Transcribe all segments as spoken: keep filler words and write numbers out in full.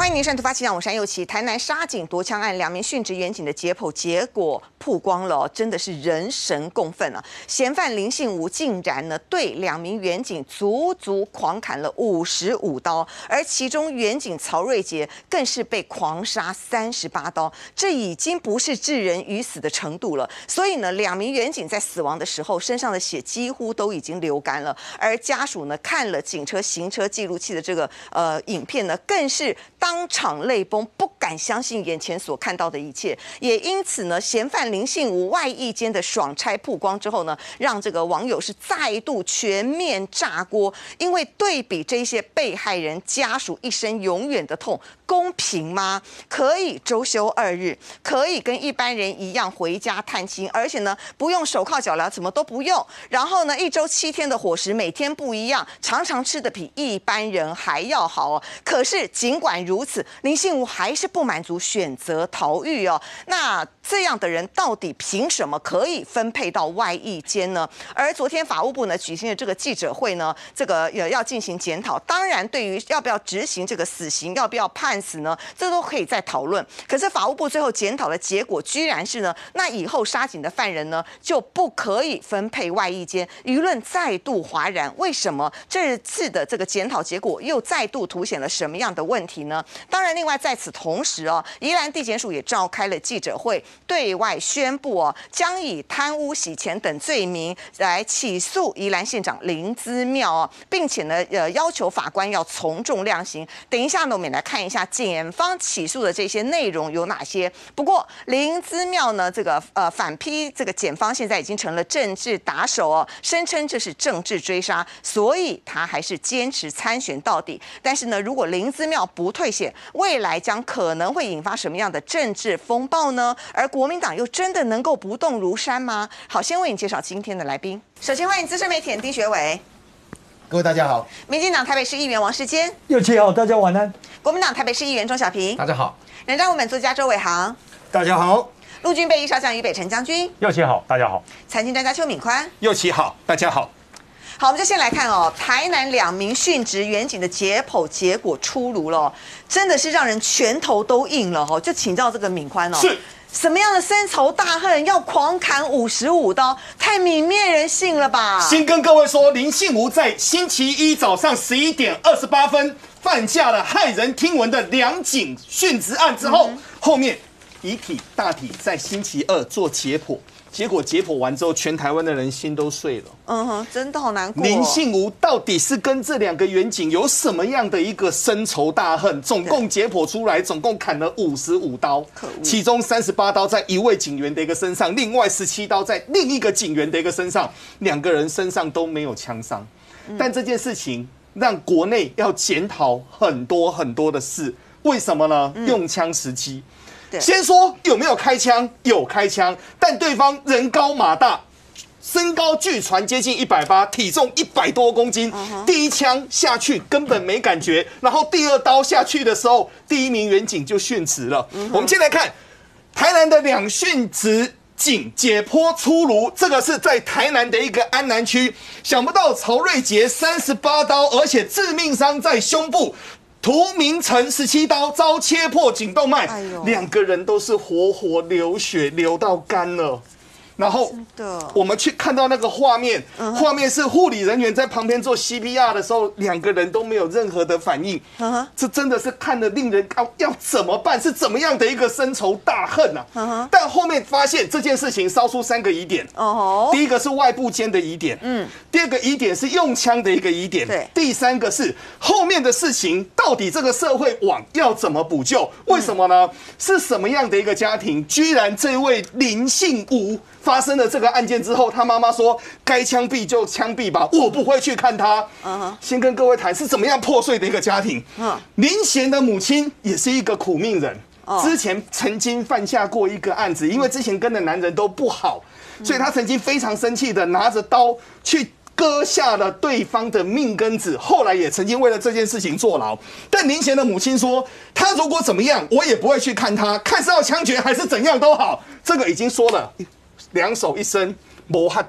欢迎您收看《突发奇想》，我是山佑琪。台南杀警夺枪案，两名殉职员警的解剖结果曝光了，真的是人神共愤啊！嫌犯林信吾竟然呢对两名员警足足狂砍了五十五刀，而其中员警曹瑞杰更是被狂杀三十八刀，这已经不是置人于死的程度了。所以呢，两名员警在死亡的时候，身上的血几乎都已经流干了，而家属呢看了警车行车记录器的这个呃影片呢，更是当场泪崩，不敢相信眼前所看到的一切。也因此呢，嫌犯林信吾外役间的爽差曝光之后呢，让这个网友是再度全面炸锅。因为对比这些被害人家属一生永远的痛，公平吗？可以周休二日，可以跟一般人一样回家探亲，而且呢不用手铐脚镣，怎么都不用。然后呢，一周七天的伙食，每天不一样，常常吃的比一般人还要好哦。可是尽管如此，林信吾还是不满足，选择逃狱哦。那这样的人到底凭什么可以分配到外役间呢？而昨天法务部呢举行的这个记者会呢，这个也要进行检讨。当然，对于要不要执行这个死刑，要不要判死呢，这都可以再讨论。可是法务部最后检讨的结果，居然是呢，那以后杀警的犯人呢就不可以分配外役间，舆论再度哗然。为什么这次的这个检讨结果又再度凸显了什么样的问题呢？当然，另外在此同时哦，宜兰地检署也召开了记者会，对外宣布哦，将以贪污、洗钱等罪名来起诉宜兰县长林姿妙哦，并且呢，呃，要求法官要从重量刑。等一下呢，我们也来看一下检方起诉的这些内容有哪些。不过林姿妙呢，这个呃反批这个检方现在已经成了政治打手哦，声称这是政治追杀，所以他还是坚持参选到底。但是呢，如果林姿妙不退选，未来将可能会引发什么样的政治风暴呢？而国民党又真的能够不动如山吗？好，先为你介绍今天的来宾。首先欢迎资深媒体人丁学伟， 各位大家好。 民进党台北市议员王世坚， 佑琪好，大家晚安。 国民党台北市议员钟小平， 大家好。 人渣文本作家周伟航， 大家好。 陆军备役少将于北辰将军， 佑琪好，大家好。 财经专家邱敏宽， 佑琪好，大家好。 好，我们就先来看哦，台南两名殉职员警的解剖结果出炉了，真的是让人拳头都硬了哦。就请教这个敏宽哦， 是什么样的深仇大恨要狂砍五十五刀，太泯灭人性了吧？ 先跟各位说，林信吾在星期一早上十一点二十八分犯下了骇人听闻的两警殉职案之后，嗯、后面遗体大体在星期二做解剖。结果解剖完之后，全台湾的人心都碎了。 嗯哼，真的好难过。 林信吾到底是跟这两个员警有什么样的一个深仇大恨？总共解剖出来，总共砍了五十五刀，其中三十八刀在一位警员的一个身上，另外十七刀在另一个警员的一个身上，两个人身上都没有枪伤。嗯、但这件事情让国内要检讨很多很多的事，为什么呢？嗯、用枪时机。先说有没有开枪？有开枪，但对方人高马大，身高据传接近一百八，体重一百多公斤。Uh-huh. 第一枪下去根本没感觉，然后第二刀下去的时候，第一名员警就殉职了。Uh-huh. 我们先来看台南的两殉职警解剖出炉，这个是在台南的一个安南区，想不到曹瑞杰三十八刀，而且致命伤在胸部。涂明成十七刀遭切破颈动脉，两个人都是活活流血，流到干了。然后我们去看到那个画面，画面是护理人员在旁边做 C P R 的时候，两个人都没有任何的反应。这真的是看得令人要要怎么办？是怎么样的一个深仇大恨啊？但后面发现这件事情烧出三个疑点。第一个是外部间的疑点，嗯，第二个疑点是用枪的一个疑点，对，第三个是后面的事情到底这个社会网要怎么补救？为什么呢？是什么样的一个家庭，居然这位林信吾？发生了这个案件之后，他妈妈说：“该枪毙就枪毙吧，我不会去看他。” uh-huh. 先跟各位谈是怎么样破碎的一个家庭。Uh-huh. 林贤的母亲也是一个苦命人， uh-huh. 之前曾经犯下过一个案子，因为之前跟的男人都不好， uh-huh. 所以他曾经非常生气的拿着刀去割下了对方的命根子，后来也曾经为了这件事情坐牢。但林贤的母亲说，他如果怎么样，我也不会去看他，看是要枪决还是怎样都好，这个已经说了。两手一伸，没法度，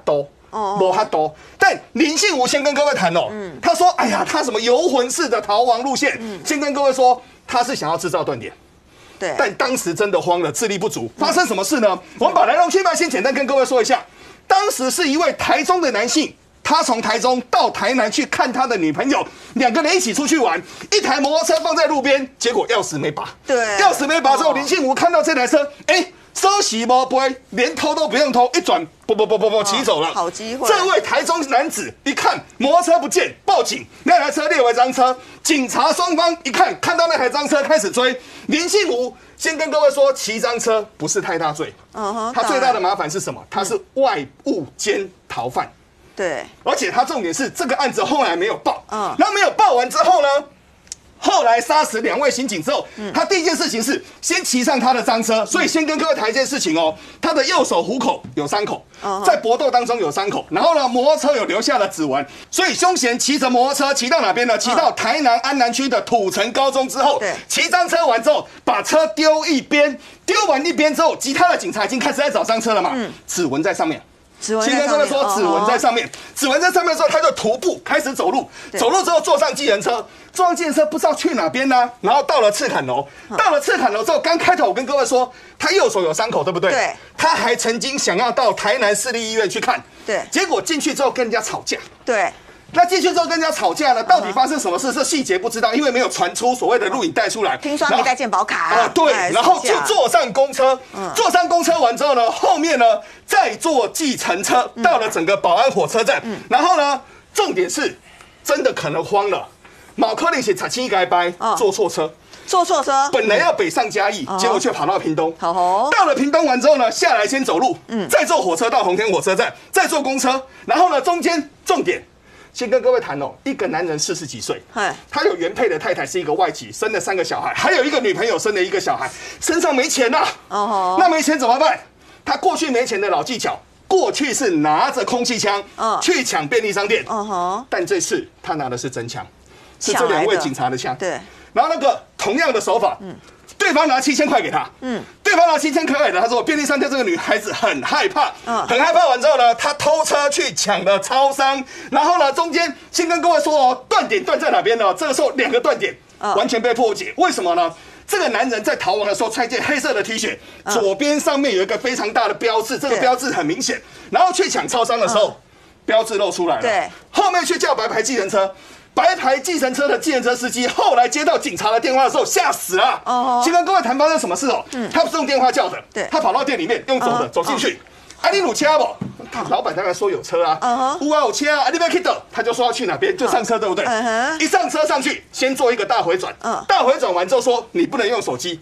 哦，没他多。但林信吾先跟各位谈哦，嗯，他说，哎呀，他什么游魂式的逃亡路线，嗯，先跟各位说，他是想要制造断点。 对， 但当时真的慌了，智力不足。发生什么事呢？我们把来龙去脉先简单跟各位说一下。当时是一位台中的男性，他从台中到台南去看他的女朋友，两个人一起出去玩，一台摩托车放在路边，结果钥匙没拔。 对， 钥匙没拔之后，林信吾看到这台车，哎、欸。收洗不不会，连偷都不用偷，一转，不不不不不，骑走了。 好机会！ 这位台中男子一看摩托车不见，报警，那台车列为赃车。警察双方一看，看到那台赃车开始追。林信吾先跟各位说，骑赃车不是太大罪，嗯哼，他最大的麻烦是什么？他是外物兼逃犯。 对， 而且他重点是这个案子后来没有报，嗯，那没有报完之后呢？后来杀死两位刑警之后，他第一件事情是先骑上他的赃车，所以先跟各位谈一件事情哦，他的右手虎口有伤口，在搏斗当中有伤口，然后呢，摩托车有留下了指纹，所以凶嫌骑着摩托车骑到哪边呢？骑到台南安南区的土城高中之后，骑赃车完之后，把车丢一边，丢完一边之后，其他的警察已经开始在找赃车了嘛，指纹在上面。先跟各位说，指纹在上面，指纹在上面之后，他就徒步开始走路，走路之后坐上计程车，坐上计程车不知道去哪边呢，然后到了赤坎楼，到了赤坎楼之后，刚开头我跟各位说，他右手有伤口，对不对？对。他还曾经想要到台南市立医院去看，对。结果进去之后跟人家吵架，对。那进去之后跟人家吵架呢，到底发生什么事？这细节不知道，因为没有传出所谓的录影带出来。 听说没带健保卡啊， 对，然后就坐上公车，坐上公车完之后呢，后面呢再坐计程车到了整个保安火车站，然后呢，重点是真的可能慌了，马克林写查七改掰，坐错车。 坐错车， 本来要北上嘉义，结果却跑到屏东。好，到了屏东完之后呢，下来先走路，嗯，再坐火车到红天火车站，再坐公车，然后呢，中间重点。先跟各位谈哦，一个男人四十几岁，他有原配的太太是一个外籍，生了三个小孩，还有一个女朋友生了一个小孩，身上没钱呐、啊。哦，那没钱怎么办？他过去没钱的老技巧，过去是拿着空气枪去抢便利商店，但这次他拿的是真枪，是这两位警察的枪。对，然后那个同样的手法，嗯。对方拿七千块给他，嗯，对方拿七千块给他，他说便利商店这个女孩子很害怕，嗯，很害怕完之后呢，他偷车去抢了超商，然后呢，中间先跟各位说哦，断点断在哪边呢？这个时候两个断点完全被破解，为什么呢？这个男人在逃亡的时候穿一件黑色的 T 恤，左边上面有一个非常大的标志，这个标志很明显，然后去抢超商的时候，标志露出来了，对，后面去叫白牌计程车。白牌计程车的计程车司机后来接到警察的电话的时候，吓死了。哦，先跟各位谈发生什么事哦。嗯，他不是用电话叫的，对，他跑到店里面用走的走进去。啊，你有车不？老板当然说有车啊。嗯哼，有啊有车啊，你要去哪？他就说要去哪边，就上车，对不对？嗯哼，一上车上去，先做一个大回转。嗯，大回转完之后说你不能用手机。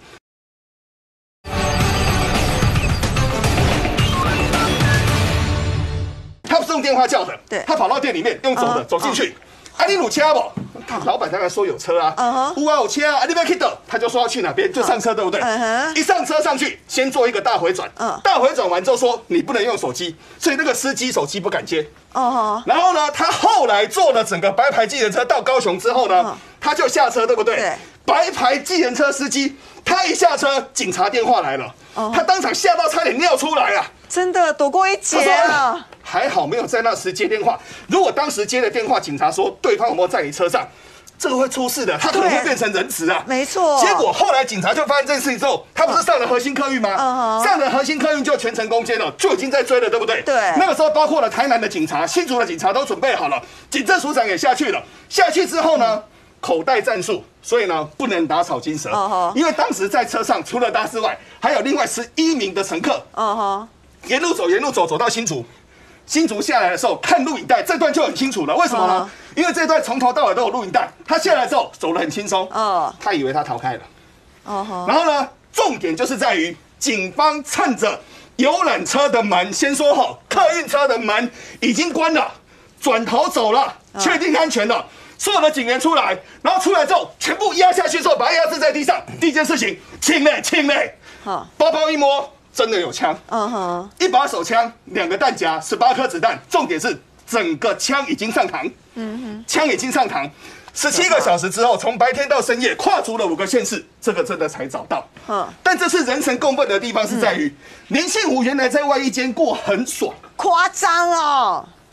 他不是用电话叫的，对，他跑到店里面用走的走进去。啊，你有车不？老板当然说有车啊，有啊有车啊，你要去哪？他就说要去哪边，就上车，对不对？一上车上去，先做一个大回转，大回转完之后说你不能用手机，所以那个司机手机不敢接。哦，然后呢，他后来坐了整个白牌计程车到高雄之后呢，他就下车，对不对？对。白牌计程车司机，他一下车，警察电话来了，他当场吓到差点尿出来啊！真的躲过一劫啊！还好没有在那时接电话，如果当时接了电话，警察说对方有没有在你车上，这个会出事的，他可能会变成人质啊。没错。结果后来警察就发现这件事情之后，他不是上了核心客运吗？嗯、上了核心客运就全程攻坚了，就已经在追了，对不对？对。那个时候包括了台南的警察、新竹的警察都准备好了，警政署长也下去了。下去之后呢，口袋战术，所以呢不能打草惊蛇，嗯、因为当时在车上除了他之外，还有另外十一名的乘客。嗯沿路走，沿路走，走到新竹。新竹下来的时候看录影带，这段就很清楚了。为什么呢？因为这段从头到尾都有录影带。他下来之后走得很轻松，他以为他逃开了。然后呢，重点就是在于警方趁着游览车的门，先说好，客运车的门已经关了，转头走了，确定安全了。所有的警员出来，然后出来之后全部压下去之后，把他压制在地上。第一件事情，清嘞，清嘞，包包一摸。真的有枪，嗯哼，一把手枪，两个弹夹，十八颗子弹，重点是整个枪已经上膛，嗯哼，枪已经上膛，十七个小时之后，从白天到深夜，跨足了五个县市，这个真的才找到，嗯，但这次人神共愤的地方是在于，林信吾原来在外衣间过很爽，夸张哦。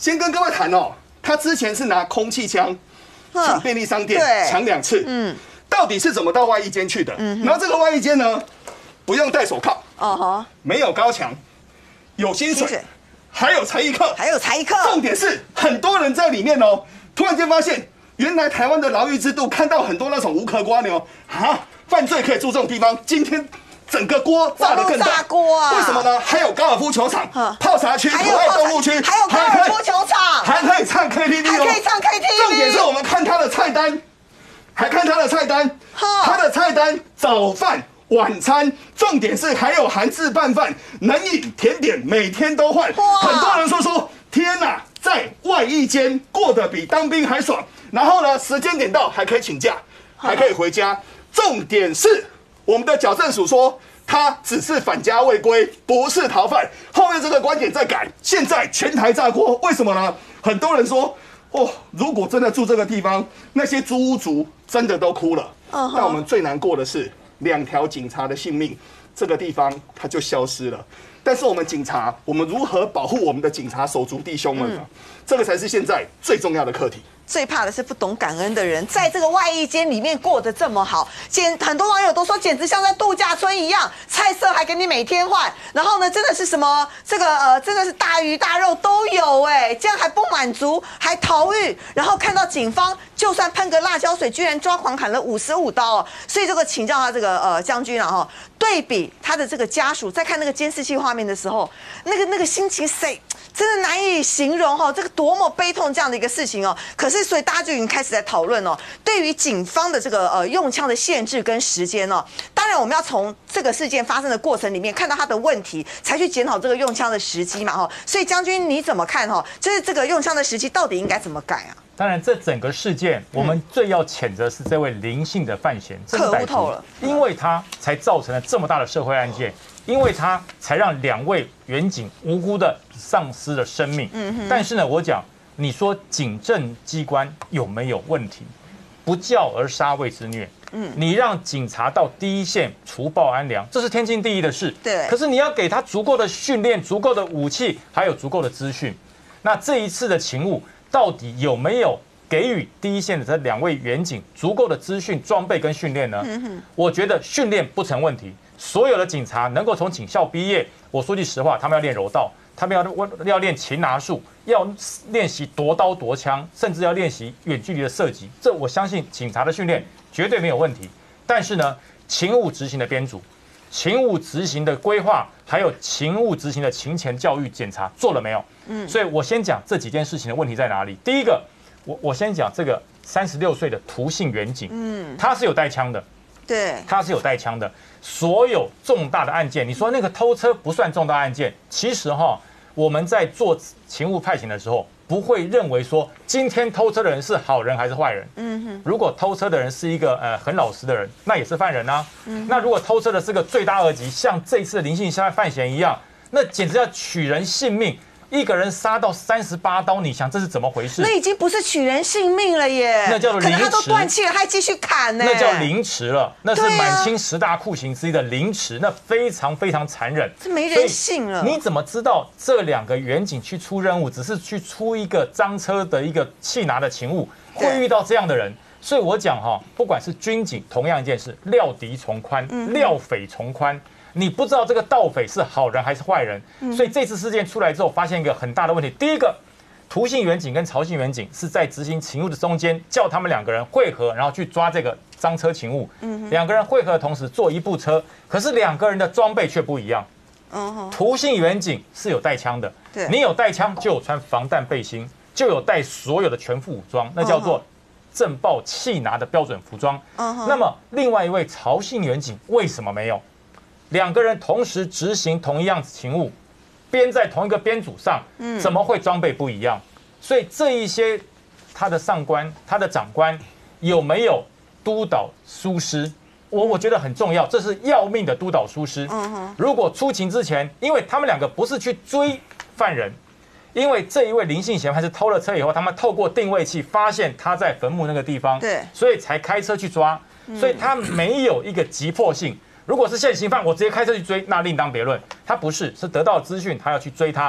先跟各位谈哦，他之前是拿空气枪抢便利商店，抢两次，嗯，到底是怎么到外衣间去的？嗯，然后这个外衣间呢，不用戴手铐，哦哈，没有高墙，有薪水，还有才艺课， 还有才艺课， 重点是很多人在里面哦，突然间发现，原来台湾的牢狱制度，看到很多那种无壳瓜牛啊，犯罪可以住这种地方，今天。整个锅炸得更大，炸锅啊！为什么呢？还有高尔夫球场、泡茶区、可爱动物区， 还有高尔夫球场， 还可以唱 K T V 哦， 还可以唱 K T V。 重点是我们看他的菜单，还看他的菜单，他的菜单早饭、晚餐，重点是还有韩式拌饭、冷饮、甜点，每天都换。很多人说说，天哪，在外役间过得比当兵还爽。然后呢，时间点到还可以请假，还可以回家。重点是。我们的矫正署说，他只是返家未归，不是逃犯。后面这个观点在改，现在全台炸锅，为什么呢？很多人说，哦，如果真的住这个地方，那些租屋族真的都哭了。Uh-huh. 但我们最难过的是，两条警察的性命，这个地方它就消失了。但是我们警察，我们如何保护我们的警察手足弟兄们呢？嗯、这个才是现在最重要的课题。 最怕的是不懂感恩的人，在这个外役间里面过得这么好，简很多网友都说简直像在度假村一样，菜色还给你每天换，然后呢，真的是什么这个呃，真的是大鱼大肉都有哎，这样还不满足，还逃狱，然后看到警方就算喷个辣椒水，居然抓狂砍了五十五刀哦，所以这个请教他这个呃将军啊哈，对比他的这个家属在看那个监视器画面的时候，那个那个心情谁真的难以形容哈，这个多么悲痛这样的一个事情哦，可是。所以大家就已经开始在讨论哦，对于警方的这个呃用枪的限制跟时间哦，当然我们要从这个事件发生的过程里面看到它的问题，才去检讨这个用枪的时机嘛哈。所以将军你怎么看哈？就是这个用枪的时机到底应该怎么改啊？ 当然，这整个事件我们最要谴责是这位林姓的犯嫌， 可恶透了， 因为他才造成了这么大的社会案件。因为他才让两位员警无辜的丧失了生命。嗯哼。但是呢，我讲。你说警政机关有没有问题？不教而杀谓之虐。嗯，你让警察到第一线除暴安良，这是天经地义的事。 对。 可是你要给他足够的训练、足够的武器，还有足够的资讯。那这一次的勤务到底有没有给予第一线的这两位员警足够的资讯、装备跟训练呢？嗯哼。我觉得训练不成问题。所有的警察能够从警校毕业，我说句实话，他们要练柔道。他们要要练擒拿术，要练习夺刀夺枪，甚至要练习远距离的射击。这我相信警察的训练绝对没有问题。但是呢，勤务执行的编组、勤务执行的规划，还有勤务执行的勤前教育检查做了没有？嗯，所以我先讲这几件事情的问题在哪里。第一个，我我先讲这个三十六岁的涂姓员警，嗯，他是有带枪的。 对， 他是有带枪的。所有重大的案件，你说那个偷车不算重大案件，其实哈，我们在做勤务派遣的时候，不会认为说今天偷车的人是好人还是坏人。嗯哼，如果偷车的人是一个呃很老实的人，那也是犯人啊。嗯，那如果偷车的是个罪大恶极，像这次的林姓犯嫌一样，那简直要取人性命。一个人杀到三十八刀，你想这是怎么回事？ 那已经不是取人性命了耶， 那叫做凌迟。 可能他都断气了，还继续砍呢。 那叫凌迟了，那是满清十大酷刑之一的凌迟，那非常非常残忍， 这没人性了。 你怎么知道这两个员警去出任务，只是去出一个赃车的一个缉拿的勤务，会遇到这样的人？所以我讲哈，不管是军警，同样一件事，料敌从宽，料匪从宽。你不知道这个盗匪是好人还是坏人，所以这次事件出来之后，发现一个很大的问题。第一个，涂姓员警跟曹姓员警是在执行勤务的中间，叫他们两个人汇合，然后去抓这个赃车勤务。两个人汇合的同时坐一部车，可是两个人的装备却不一样。涂姓员警是有带枪的，你有带枪就有穿防弹背心，就有带所有的全副武装，那叫做震爆缉拿的标准服装。那么另外一位曹姓员警为什么没有？两个人同时执行同一样勤务，编在同一个编组上，怎么会装备不一样？所以这一些他的上官、他的长官有没有督导疏失？我我觉得很重要，这是要命的督导疏失。如果出勤之前，因为他们两个不是去追犯人，因为这一位林姓嫌犯是偷了车以后，他们透过定位器发现他在坟墓那个地方，对，所以才开车去抓，所以他没有一个急迫性。如果是现行犯，我直接开车去追，那另当别论。他不是，是得到资讯，他要去追他。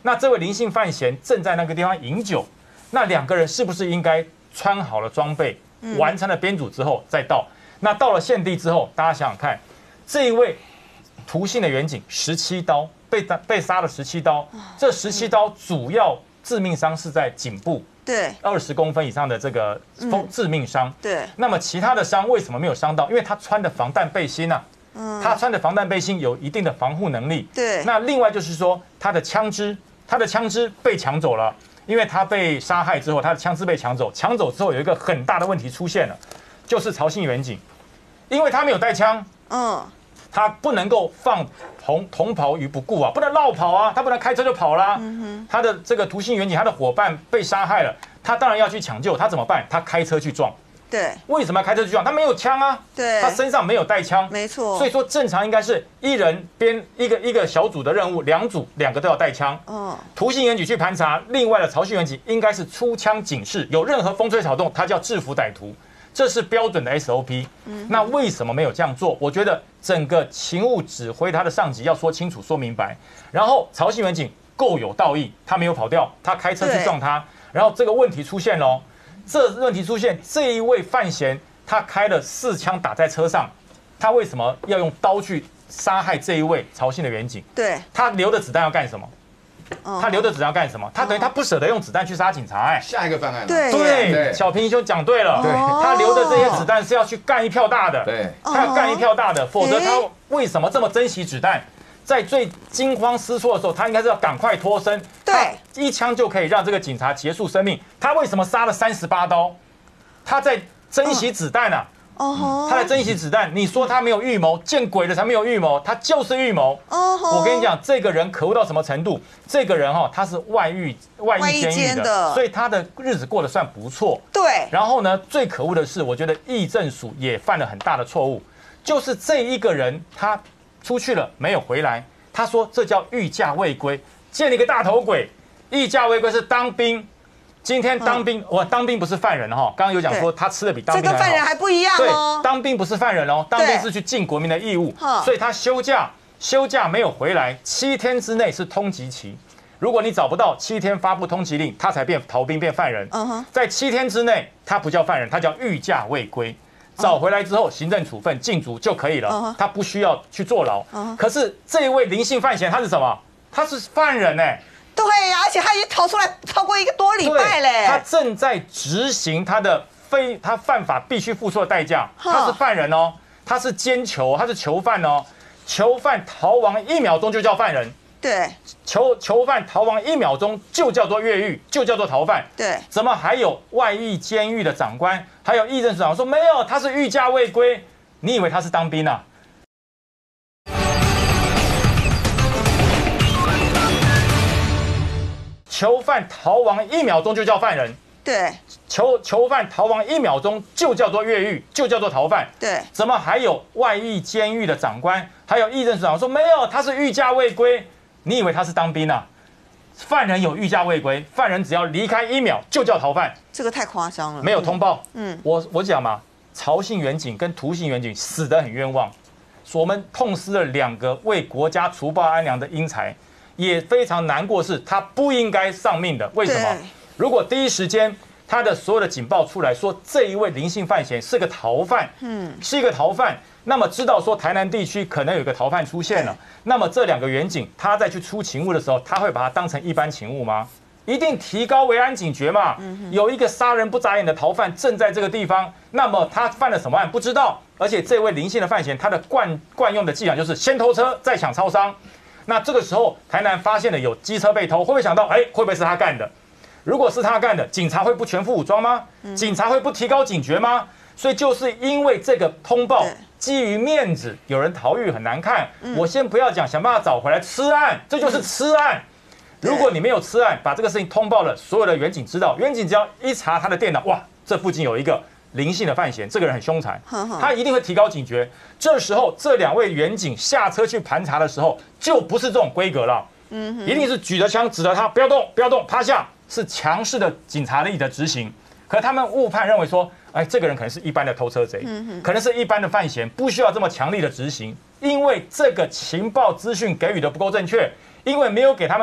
那这位林姓犯嫌正在那个地方饮酒，那两个人是不是应该穿好了装备，完成了编组之后再到？那到了现地之后，大家想想看，这一位涂姓的员警十七刀被被杀了十七刀，这十七刀主要致命伤是在颈部。 对， 二十公分以上的这个致命伤。 对， 那么其他的伤为什么没有伤到？因为他穿的防弹背心啊，嗯，他穿的防弹背心有一定的防护能力。 对， 那另外就是说，他的枪支，他的枪支被抢走了，因为他被杀害之后，他的枪支被抢走，抢走之后有一个很大的问题出现了，就是曹姓员警，因为他没有带枪，嗯。他不能够放同同袍于不顾啊，不能绕跑啊，他不能开车就跑啦。嗯、他的这个涂姓员警，他的伙伴被杀害了，他当然要去抢救，他怎么办？他开车去撞。 对， 为什么要开车去撞？他没有枪啊， 对， 他身上没有带枪， 没错。 所以说正常应该是一人编一个一个小组的任务，两组两个都要带枪。嗯，涂姓员警去盘查，另外的曹姓员警应该是出枪警示，有任何风吹草动，他就要制服歹徒。这是标准的 S O P。那为什么没有这样做？我觉得整个勤务指挥他的上级要说清楚、说明白。然后曹姓员警够有道义，他没有跑掉，他开车去撞他。然后这个问题出现了，这问题出现，这一位犯嫌他开了四枪打在车上，他为什么要用刀去杀害这一位曹姓的员警？ 对， 他留的子弹要干什么？他留的子弹要干什么？他等于他不舍得用子弹去杀警察，哎， 下一个方案。 对对，小平兄讲对了，他留的这些子弹是要去干一票大的， 对， 他要干一票大的，否则他为什么这么珍惜子弹？在最惊慌失措的时候，他应该是要赶快脱身， 对， 一枪就可以让这个警察结束生命。他为什么杀了三十八刀？他在珍惜子弹啊！哦，他在珍惜子弹。你说他没有预谋，见鬼了才没有预谋，他就是预谋。哦，我跟你讲，这个人可恶到什么程度？这个人哈，他是外遇外遇监狱的，所以他的日子过得算不错。 对。 然后呢，最可恶的是，我觉得议政署也犯了很大的错误，就是这一个人他出去了没有回来，他说这叫御驾未归，见了一个大头鬼。御驾未归是当兵。今天当兵，我当兵不是犯人哈。刚刚有讲说他吃的比当兵还好， 这跟犯人还不一样哦。 对，当兵不是犯人哦，当兵是去尽国民的义务，所以他休假，休假没有回来，七天之内是通缉期。如果你找不到，七天发布通缉令，他才变逃兵变犯人。在七天之内，他不叫犯人，他叫御驾未归。找回来之后，行政处分禁足就可以了，他不需要去坐牢。可是这一位林姓犯嫌他是什么？他是犯人哎。 对呀，而且他已经逃出来超过一个多礼拜嘞。 他正在执行他的非他犯法必须付出的代价。他是犯人哦，他是奸囚，他是囚犯哦。囚犯逃亡一秒钟就叫犯人。 对。 囚囚犯逃亡一秒钟就叫做越狱，就叫做逃犯。 对。 怎么还有外役监狱的长官，还有议政署长说没有，他是御驾未归？你以为他是当兵啊？囚犯逃亡一秒钟就叫犯人， 对。 囚囚犯逃亡一秒钟就叫做越狱，就叫做逃犯， 对。 怎么还有外役监狱的长官，还有议政署长说没有，他是御驾未归？你以为他是当兵啊？犯人有御驾未归，犯人只要离开一秒就叫逃犯， 这个太夸张了。 没有通报，嗯，我我讲嘛，曹姓员警跟涂姓员警死得很冤枉，我们痛失了两个为国家除暴安良的英才。也非常难过，是他不应该丧命的。为什么？如果第一时间他的所有的警报出来说这一位林姓犯嫌是个逃犯，嗯，是一个逃犯，那么知道说台南地区可能有一个逃犯出现了，那么这两个员警他在去出勤务的时候，他会把它当成一般勤务吗？一定提高维安警觉嘛。有一个杀人不眨眼的逃犯正在这个地方，那么他犯了什么案不知道，而且这位林姓的犯嫌他的惯惯用的伎俩就是先偷车再抢超商。那这个时候，台南发现了有机车被偷，会不会想到，哎，会不会是他干的？如果是他干的，警察会不全副武装吗？警察会不提高警觉吗？所以就是因为这个通报，基于面子，有人逃狱很难看。我先不要讲，想办法找回来吃案，这就是吃案。如果你没有吃案，把这个事情通报了，所有的员警知道，员警只要一查他的电脑，哇，这附近有一个林姓的犯嫌，这个人很凶残，他一定会提高警觉。这时候，这两位员警下车去盘查的时候，就不是这种规格了，一定是举着枪指着他，不要动，不要动，趴下，是强势的警察力的执行。可他们误判认为说，哎，这个人可能是一般的偷车贼，可能是一般的犯嫌，不需要这么强力的执行，因为这个情报资讯给予的不够正确，因为没有给他们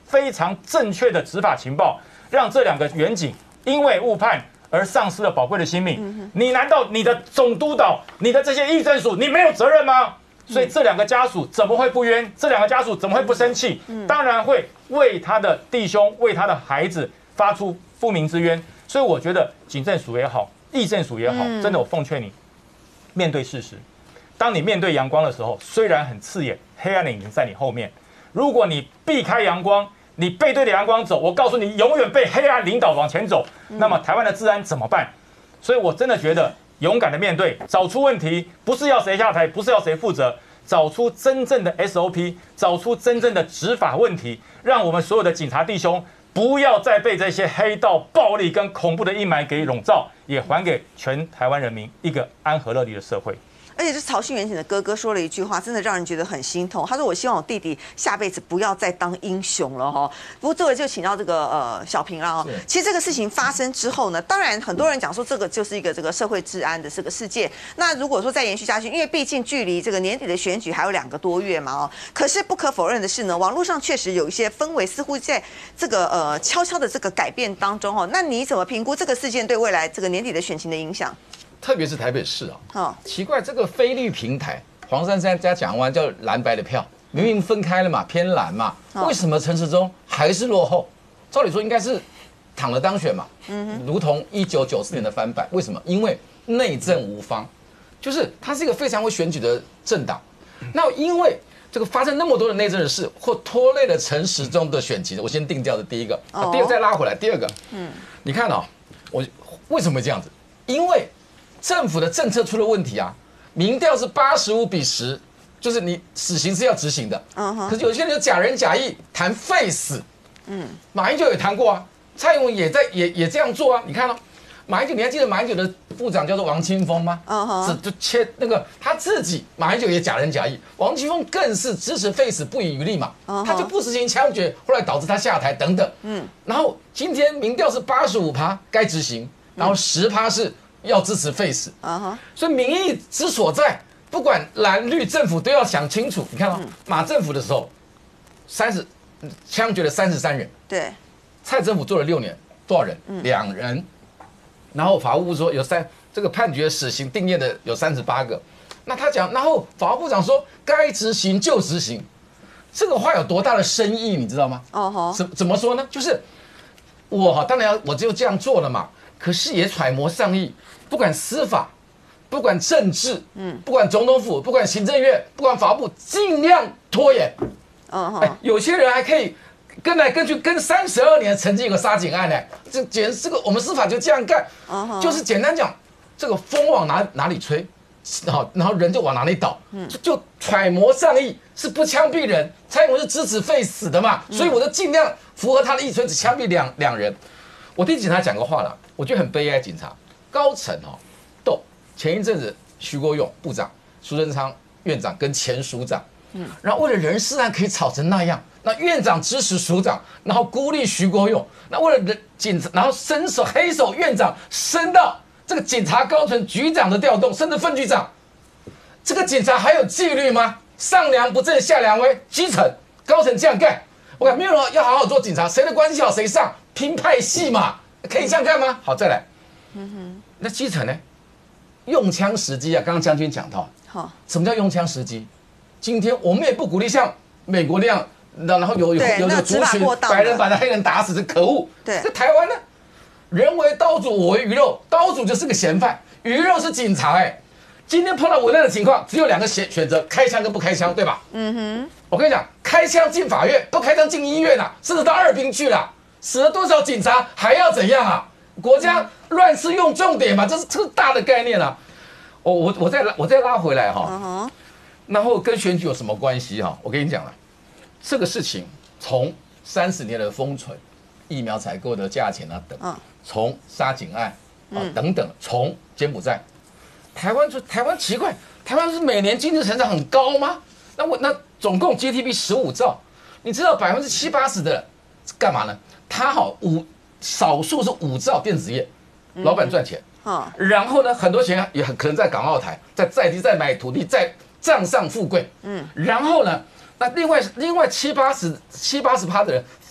非常正确的执法情报，让这两个远警因为误判而丧失了宝贵的性命。你难道你的总督导、你的这些议政署，你没有责任吗？所以这两个家属怎么会不冤？这两个家属怎么会不生气？当然会为他的弟兄、为他的孩子发出不明之冤。所以我觉得警政署也好，议政署也好，真的我奉劝你，面对事实。当你面对阳光的时候，虽然很刺眼，黑暗的影子在你后面。如果你避开阳光，你背对着阳光走，我告诉你，永远被黑暗领导往前走。那么台湾的治安怎么办？所以我真的觉得勇敢的面对，找出问题，不是要谁下台，不是要谁负责，找出真正的 S O P， 找出真正的执法问题，让我们所有的警察弟兄不要再被这些黑道暴力跟恐怖的阴霾给笼罩，也还给全台湾人民一个安和乐利的社会。 而且这曹姓远景的哥哥说了一句话，真的让人觉得很心痛。他说：“我希望我弟弟下辈子不要再当英雄了哈。”不过这个就请到这个呃小平了哦。其实这个事情发生之后呢，当然很多人讲说这个就是一个这个社会治安的这个事件。那如果说再延续下去，因为毕竟距离这个年底的选举还有两个多月嘛哦。可是不可否认的是呢，网络上确实有一些氛围似乎在这个呃悄悄的这个改变当中哦。那你怎么评估这个事件对未来这个年底的选情的影响？ 特别是台北市啊， 哦， 奇怪，这个非绿平台，黄珊珊加蒋万叫蓝白的票，明明分开了嘛，偏蓝嘛，为什么陈时中还是落后？照理说应该是躺了当选嘛，嗯，如同一九九四年的翻版，为什么？因为内政无方，就是它是一个非常会选举的政党，那因为这个发生那么多的内政的事，或拖累了陈时中的选情，我先定调的第一个，啊、第二个再拉回来，第二个，嗯，你看啊、哦，我为什么会这样子？因为政府的政策出了问题啊，民调是八十五比十，就是你死刑是要执行的，嗯哼。可是有些人就假仁假义谈废死，嗯，马英九也谈过啊，蔡英文也在也也这样做啊，你看哦，马英九你还记得马英九的部长叫做王清峰吗？嗯哼，就切那个他自己马英九也假仁假义，王清峰更是支持废死不遗余力嘛，他就不实行枪决，后来导致他下台等等，嗯，然后今天民调是八十五趴该执行，然后十趴是要支持废死，啊所以民意之所在，不管蓝绿政府都要想清楚。你看哦，马政府的时候，三十枪决了三十三人， 对， 蔡政府做了六年，多少人？两人。然后法务部说有三这个判决死刑定谳的有三十八个，那他讲，然后法务部长说该执行就执行，这个话有多大的深意，你知道吗？哦吼，怎怎么说呢？就是我哈，当然我就这样做了嘛。可是也揣摩上意，不管司法，不管政治，嗯，不管总统府，不管行政院，不管法务部，尽量拖延。嗯哎，有些人还可以跟来跟去，跟三十二年曾经有个杀警案呢，这简这个我们司法就这样干，就是简单讲，这个风往哪哪里吹，好，然后人就往哪里倒，就就揣摩上意，是不枪毙人。蔡英文是支持废死的嘛，所以我就尽量符合他的意思，只枪毙两两人。我听警察讲个话了，我觉得很悲哀。警察高层哦，斗前一阵子徐国勇部长、苏贞昌院长跟前署长，嗯，然后为了人事案可以吵成那样，那院长支持署长，然后孤立徐国勇，那为了人警察，然后伸手黑手院长伸到这个警察高层局长的调动，甚至分局长，这个警察还有纪律吗？上梁不正下梁歪，基层高层这样干，我看没有人要好好做警察，谁的关系好谁上。拼派系嘛，可以这样干吗？好，再来。嗯哼，那基层呢？用枪时机啊，刚刚将军讲到，好，什么叫用枪时机？今天我们也不鼓励像美国那样，然后有有有有族群白人把那黑人打死，是可恶。对，在台湾呢，人为刀俎，我为鱼肉，刀俎就是个嫌犯，鱼肉是警察。哎，今天碰到危难的情况，只有两个选选择：开枪跟不开枪，对吧？嗯哼，我跟你讲，开枪进法院，不开枪进医院啊，甚至到二兵去了。死了多少警察还要怎样啊？国家乱世用重点嘛，这是这大的概念啊。我我我再拉我再拉回来哈、哦，然后跟选举有什么关系哈？我跟你讲了，这个事情从三十年的封存、疫苗采购的价钱啊等，从杀警案啊等等，从柬埔寨，台湾就台湾奇怪，台湾是每年经济成长很高吗？那我那总共 G D P 十五兆，你知道百分之七八十的干嘛呢？他好五少数是五兆电子业，老板赚钱，嗯，然后呢，很多钱也很可能在港澳台，在在地在买土地，在账上富贵，嗯，然后呢，那另外另外七八十七八十趴的人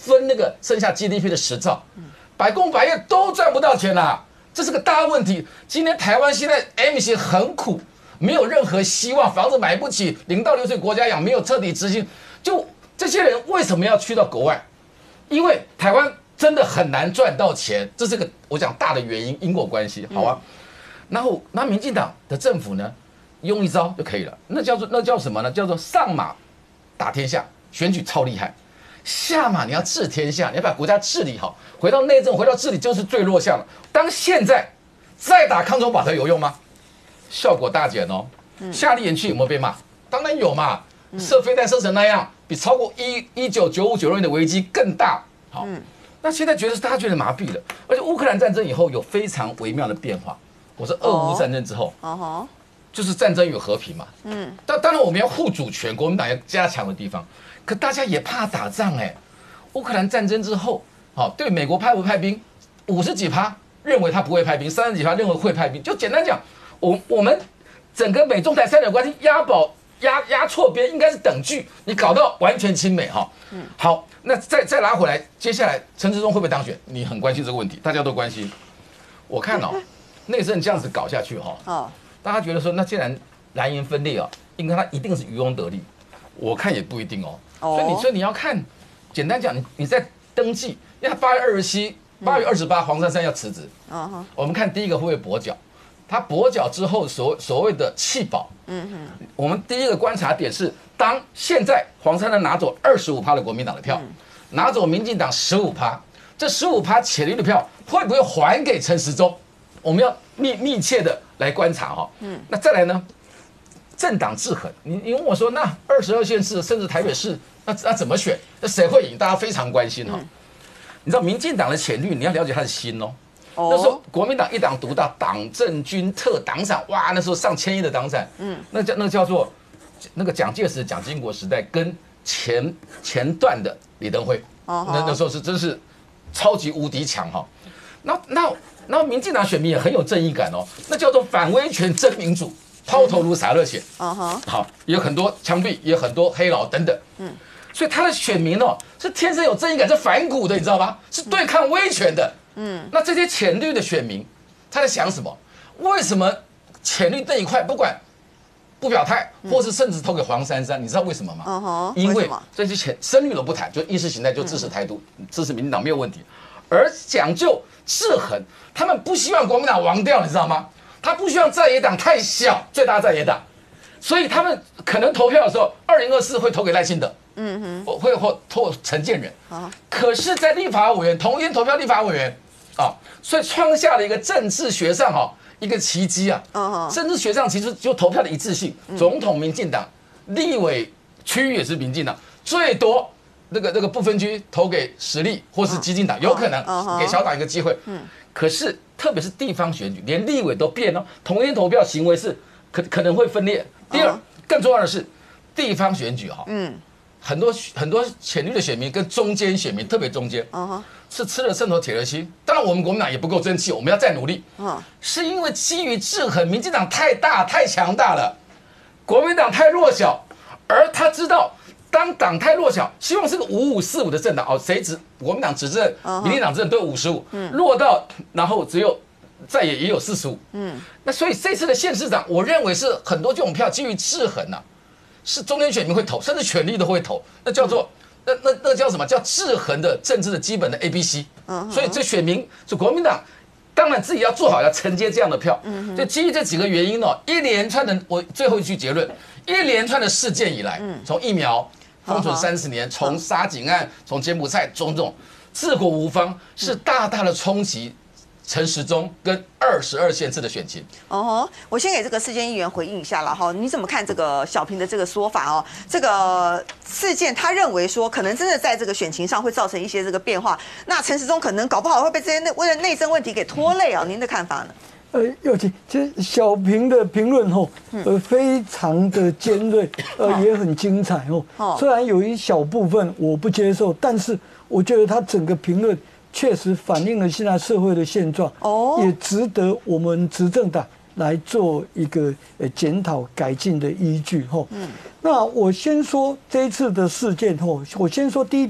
分那个剩下 G D P 的十兆，百工百业都赚不到钱啦，这是个大问题。今天台湾现在 M 型很苦，没有任何希望，房子买不起，零到六岁国家养没有彻底执行，就这些人为什么要去到国外？因为台湾真的很难赚到钱，这是个我讲大的原因，因果关系，好啊。然后那民进党的政府呢，用一招就可以了，那叫做那叫什么呢？叫做上马打天下，选举超厉害。下马你要治天下，你要把国家治理好，回到内政，回到治理就是最弱项了。当现在再打康中法条有用吗？效果大减哦。夏立言去有没有被骂？当然有嘛，射飞弹射成那样，比超过一一九九五九六年的危机更大。好，那现在觉得是大家觉得麻痹了，而且乌克兰战争以后有非常微妙的变化。我说俄乌战争之后，哦，就是战争与和平嘛。嗯，当当然我们要护主权，国民党要加强的地方，可大家也怕打仗哎。乌克兰战争之后，好，对美国派不派兵，五十几趴认为他不会派兵，三十几趴认为会派兵。就简单讲，我我们整个美中台三角关系押宝押押错边，应该是等距，你搞到完全亲美哈。嗯，好，那再再拉回来，接下来陈时中会不会当选？你很关心这个问题，大家都关心。我看哦，内政这样子搞下去哈，哦，大家觉得说，那既然蓝营分裂啊，应该他一定是渔翁得利。我看也不一定哦。所以你所以你要看，简单讲，你你在登记，因为他八月二十七、八月二十八，黄珊珊要辞职。嗯，我们看第一个会不会跛脚？他跛脚之后所所谓的弃保，嗯哼，我们第一个观察点是，当现在黄珊珊拿走二十五趴的国民党的票，拿走民进党十五趴，这十五趴潜力的票会不会还给陈时中？我们要密密切的来观察哈。嗯，那再来呢？政党制衡，你你问我说，那二十二县市甚至台北市，那那怎么选？那谁会赢？大家非常关心哈。你知道民进党的潜力，你要了解他的心哦。那时候国民党一党独大，党政军特党产，哇，那时候上千亿的党产，嗯，那叫那个叫做那个蒋介石、蒋经国时代跟前前段的李登辉，那那时候是真是超级无敌强哈。那那那民进党选民也很有正义感哦，那叫做反威权真民主。抛头颅洒热血，嗯哼，好，也有很多枪毙，也有很多黑佬等等，嗯，所以他的选民哦是天生有正义感，是反骨的，你知道吗？是对抗威权的，嗯，那这些浅绿的选民他在想什么？为什么浅绿那一块不管不表态，或是甚至投给黄珊珊？你知道为什么吗？嗯哼，因为这些浅深绿都不谈，就意识形态就支持台独，支持民进党没有问题，而讲究制衡，他们不希望国民党亡掉，你知道吗？他不希望在野党太小，最大在野党，所以他们可能投票的时候，二零二四会投给赖清德，嗯哼，会或投陈建仁，啊，可是，在立法委员同一天投票立法委员，啊，所以创下了一个政治学上哈一个奇迹啊，嗯政治学上其实就投票的一致性，总统民进党，立委区域也是民进党，最多那个那个不分区投给实力或是基进党，有可能给小党一个机会，嗯，可是。特别是地方选举，连立委都变了，同一天投票行为是可可能会分裂。第二，更重要的是地方选举哈，嗯，很多很多浅绿的选民跟中间选民，特别中间，嗯，是吃了秤砣铁了心。当然，我们国民党也不够争气，我们要再努力。嗯，是因为基于制衡，民进党太大太强大了，国民党太弱小，而他知道。当党太弱小，希望是个五五四五的政党哦，谁执国民党执政，民进党执政都有五十五，弱到然后只有在野也有四十五，嗯，那所以这次的县市长，我认为是很多这种票基于制衡呐、啊，是中间选民会投，甚至权力都会投，那叫做那那那叫什么叫制衡的政治的基本的 A B C， 所以这选民是国民党。当然自己要做好，要承接这样的票。嗯，就基于这几个原因呢、哦，一连串的，我最后一句结论，一连串的事件以来，从疫苗封存三十年，从沙井案，从柬埔寨种种治国无方，是大大的冲击陈时中跟二十二县市的选情。 哦，我先给这个世坚议员回应一下了哈，你怎么看这个小平的这个说法哦？这个事件他认为说，可能真的在这个选情上会造成一些这个变化，那陈时中可能搞不好会被这些内为了内政问题给拖累啊？您的看法呢？ 呃，尤其其实小平的评论吼，呃，非常的尖锐，呃，也很精彩哦。虽然有一小部分我不接受，但是我觉得他整个评论确实反映了现在社会的现状，哦，也值得我们执政党来做一个呃检讨改进的依据吼。嗯，那我先说这一次的事件吼，我先说第一点，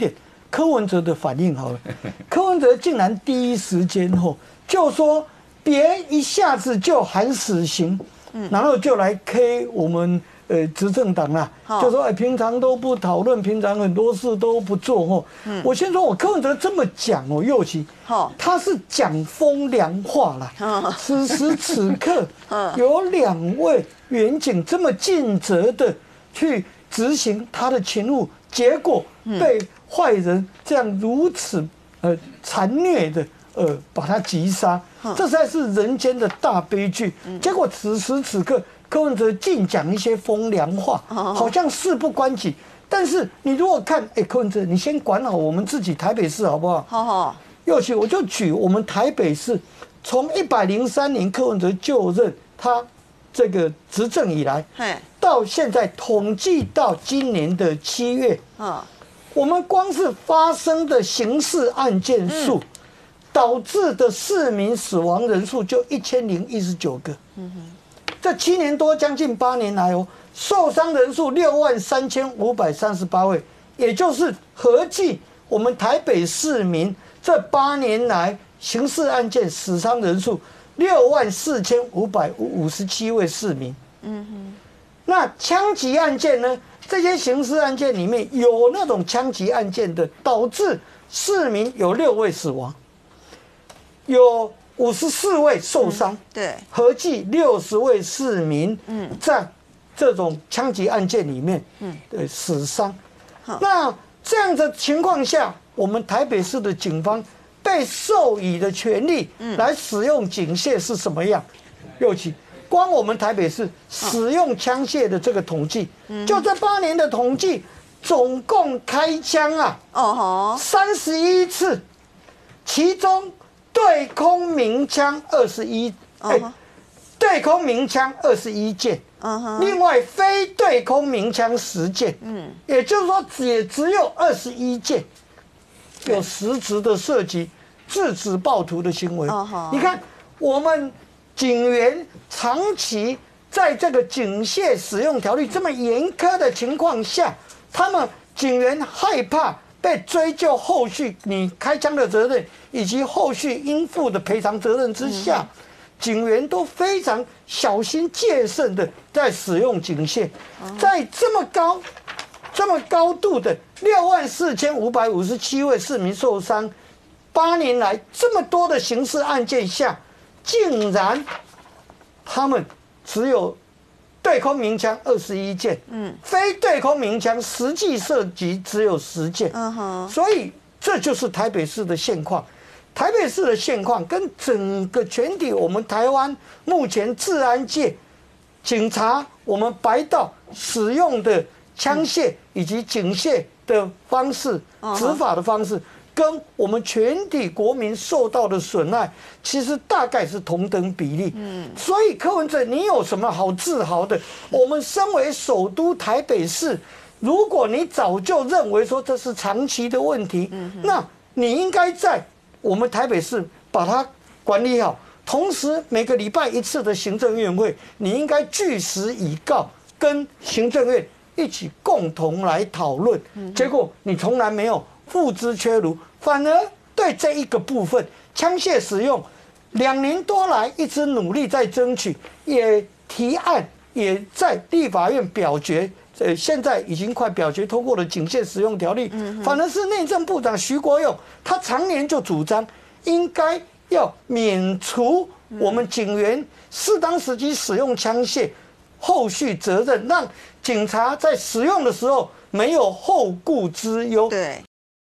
柯文哲的反应好了，柯文哲竟然第一时间吼就说别一下子就喊死刑，然后就来 K 我们呃执政党啦，就说哎平常都不讨论，平常很多事都不做吼。我先说我柯文哲这么讲哦，尤其他是讲风凉话啦。此时此刻有两位远警这么尽责的去执行他的勤务，结果被坏人这样如此呃残虐的呃把他击杀，这实在是人间的大悲剧。结果此时此刻，柯文哲尽讲一些风凉话，好像事不关己。但是你如果看，哎，柯文哲，你先管好我们自己台北市好不好？好好。尤其我就举我们台北市，从一百零三年柯文哲就任，他这个执政以来，到现在统计到今年的七月，我们光是发生的刑事案件数，嗯、导致的市民死亡人数就一千零一十九个。嗯哼，这七年多将近八年来哦，受伤人数六万三千五百三十八位，也就是合计我们台北市民这八年来刑事案件死伤人数六万四千五百五十七位市民。嗯哼，那枪击案件呢？这些刑事案件里面有那种枪击案件的，导致市民有六位死亡，有五十四位受伤，嗯、对，合计六十位市民，嗯，在这种枪击案件里面，嗯，的死伤。那这样的情况下，我们台北市的警方被授予的权利来使用警械是什么样？尤其。光我们台北市使用枪械的这个统计，就这八年的统计，总共开枪啊，哦三十一次，其中对空鸣枪二十一，哎，对空鸣枪二十一件，另外非对空鸣枪十件，嗯，也就是说也只有二十一件有实质的涉及制止暴徒的行为。你看我们。警员长期在这个警械使用条例这么严苛的情况下，他们警员害怕被追究后续你开枪的责任以及后续应负的赔偿责任之下，警员都非常小心戒慎的在使用警械，在这么高、这么高度的六万四千五百五十七位市民受伤，八年来这么多的刑事案件下。竟然，他们只有对空鸣枪二十一件，嗯，非对空鸣枪实际射击只有十件，嗯哼，所以这就是台北市的现况。台北市的现况跟整个全体我们台湾目前治安界警察我们白道使用的枪械以及警械的方式、执法的方式。跟我们全体国民受到的损害，其实大概是同等比例。嗯，所以柯文哲，你有什么好自豪的？我们身为首都台北市，如果你早就认为说这是长期的问题，嗯、那你应该在我们台北市把它管理好。同时，每个礼拜一次的行政院会，你应该据实以告，跟行政院一起共同来讨论。嗯、结果你从来没有付之阙如。反而对这一个部分，枪械使用两年多来一直努力在争取，也提案，也在立法院表决，呃，现在已经快表决通过了警械使用条例。嗯、反而是内政部长徐国勇，他常年就主张应该要免除我们警员适当时机使用枪械后续责任，让警察在使用的时候没有后顾之忧。对。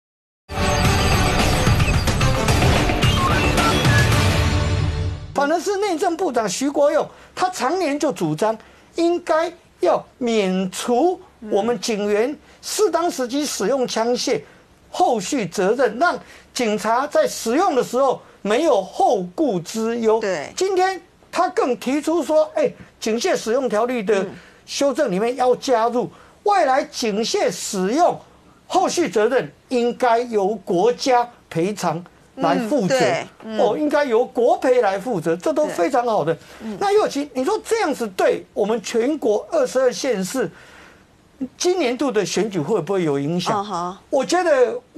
反而是内政部长徐国勇，他常年就主张应该要免除我们警员适当时机使用枪械后续责任，让警察在使用的时候没有后顾之忧。对，今天他更提出说，哎，警械使用条例的修正里面要加入，未来警械使用后续责任应该由国家赔偿。来负责、嗯嗯、哦，应该由国赔来负责，这都非常好的。嗯、那尤其你说这样子，对我们全国二十二县市今年度的选举会不会有影响？ Uh huh. 我觉得我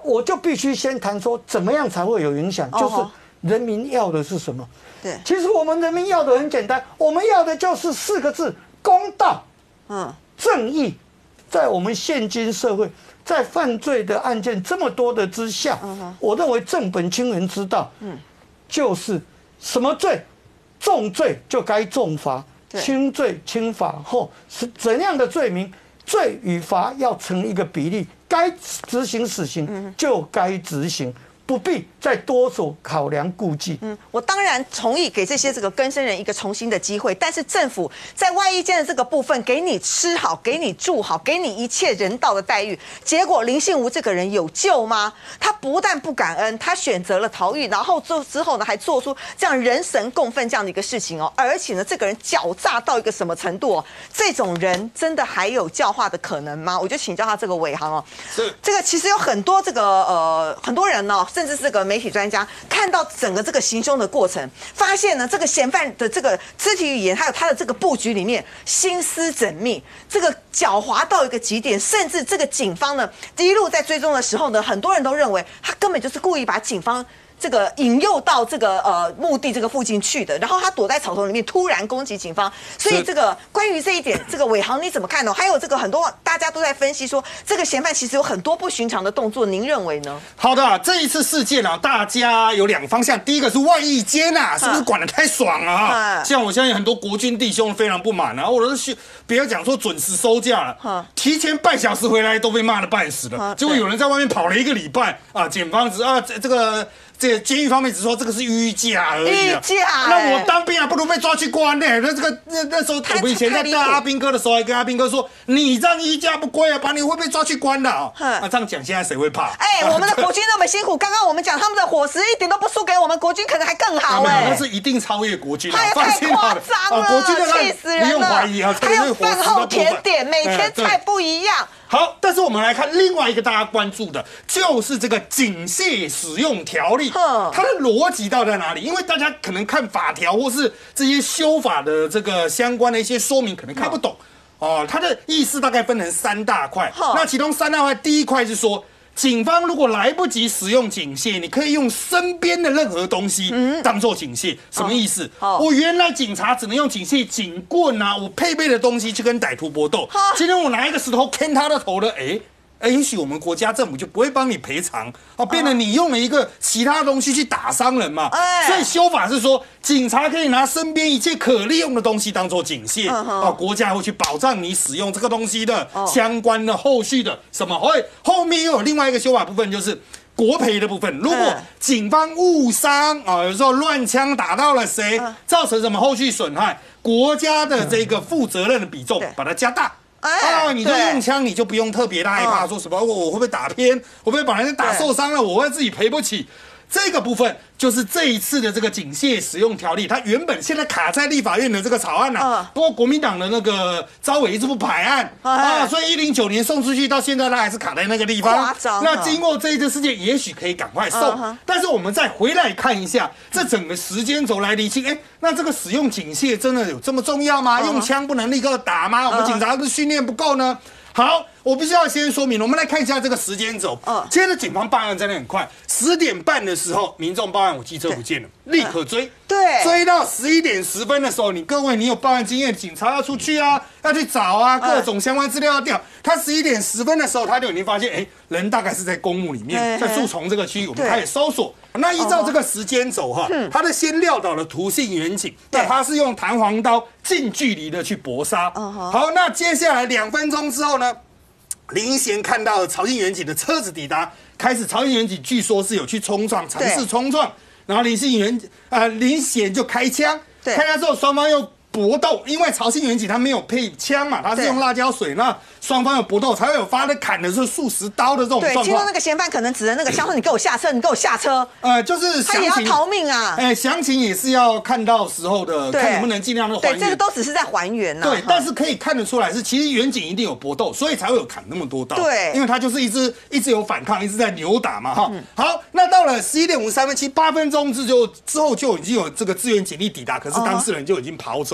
我就必须先谈说怎么样才会有影响，就是人民要的是什么？ 对， 其实我们人民要的很简单，我们要的就是四个字：公道、嗯，正义。在我们现今社会，在犯罪的案件这么多的之下，嗯、我认为正本清源之道，嗯，就是什么罪，重罪就该重罚，轻罪轻罚。后是怎样的罪名？罪与罚要成一个比例，该执行死刑就该执行，不必再多所考量顾忌。 嗯，我当然同意给这些这个更生人一个重新的机会，但是政府在外役间的这个部分，给你吃好，给你住好，给你一切人道的待遇，结果林信吾这个人有救吗？他不但不感恩，他选择了逃狱，然后做之后呢，还做出这样人神共愤这样的一个事情哦，而且呢，这个人狡诈到一个什么程度哦？这种人真的还有教化的可能吗？我就请教他这个伟航哦，这个其实有很多这个呃很多人哦，甚至是这个媒体专家看到整个这个行凶的过程，发现呢，这个嫌犯的这个肢体语言，还有他的这个布局里面心思缜密，这个狡猾到一个极点，甚至这个警方呢一路在追踪的时候呢，很多人都认为他根本就是故意把警方这个引诱到这个呃目的这个附近去的，然后他躲在草丛里面突然攻击警方，所以这个关于这一点，这个伟航你怎么看呢？还有这个很多大家都在分析说，这个嫌犯其实有很多不寻常的动作，您认为呢？ 好的，这一次事件啊，大家有两个方向，第一个是外役间啊，是不是管得太爽了啊？像我相信很多国军弟兄非常不满啊，或者是不要讲说准时收假了，提前半小时回来都被骂得半死了，结果有人在外面跑了一个礼拜啊，检方只啊这这个。这个监狱方面只说这个是逾假而已、啊， 逾假、欸。 那我当兵啊，不如被抓去关呢、欸。那这个那那时候我们以前在带阿兵哥的时候，还跟阿兵哥说，你这样依家不归啊，把你会被抓去关的啊。那这样讲，现在谁会怕？ 哎、欸，我们的国军那么辛苦，刚刚我们讲他们的伙食一点都不输给我们国军，可能还更好哎、欸。 那是一定超越国军的、 啊， 放心好了。 太夸张了， 国军的气死人了， 不用怀疑啊， 还有饭后甜点，每天菜不一样。 好，但是我们来看另外一个大家关注的，就是这个警械使用条例，它的逻辑到底在哪里？因为大家可能看法条或是这些修法的这个相关的一些说明，可能看不懂哦。它的意思大概分成三大块，那其中三大块，第一块是说，警方如果来不及使用警械，你可以用身边的任何东西当做警械。什么意思？我原来警察只能用警械、警棍啊，我配备的东西去跟歹徒搏斗。今天我拿一个石头砍他的头了，哎。也许我们国家政府就不会帮你赔偿哦，变得你用了一个其他东西去打伤人嘛。所以修法是说，警察可以拿身边一切可利用的东西当做警械啊，国家会去保障你使用这个东西的相关的后续的什么。会后面又有另外一个修法部分，就是国赔的部分。如果警方误伤啊，有时候乱枪打到了谁，造成什么后续损害，国家的这个负责任的比重把它加大。啊，你就用枪，你就不用特别的害怕，说什么我我会不会打偏，我会不会把人家打受伤了，我会自己赔不起。这个部分就是这一次的这个警械使用条例，它原本现在卡在立法院的这个草案呐、啊，不过国民党的那个召委一直不排案啊，所以一零九年送出去到现在，它还是卡在那个地方。那经过这一次事件，也许可以赶快送，但是我们再回来看一下这整个时间轴来厘清，哎，那这个使用警械真的有这么重要吗？用枪不能立刻打吗？我们警察的训练不够呢？好，我必须要先说明，我们来看一下这个时间轴。嗯，今天的警方办案真的很快，十点半的时候，民众报案我机车不见了，立刻追。 对， 追到十一点十分的时候，你各位你有报案经验，警察要出去啊，要去找啊，各种相关资料要调。他十一点十分的时候，他就已经发现，哎，人大概是在公墓里面，在树丛这个区域，我们开始搜索。那依照这个时间轴哈，他的先撂倒了涂姓员警，那他是用弹簧刀近距离的去搏杀。好，那接下来两分钟之后呢，林贤看到曹姓员警的车子抵达，开始曹姓员警据说是有去冲撞，尝试冲撞，然后林姓员呃林贤就开枪，开枪之后双方又搏斗，因为曹姓员警他没有配枪嘛，他是用辣椒水，那双方有搏斗，才会有发的砍的是数十刀的这种状况。 对，其中那个嫌犯可能指着那个枪说：“你给我下车，你给我下车。” 呃，就是他也要逃命啊。 哎，详情也是要看到时候的，看能不能尽量的还原。 对，这个都只是在还原呐。 对，但是可以看得出来是，其实员警一定有搏斗，所以才会有砍那么多刀。 对， 因为他就是一直一直有反抗，一直在扭打嘛，哈。好，那到了十一点五十三分，其实八分钟之后之后就已经有这个支援警力抵达，可是当事人就已经跑走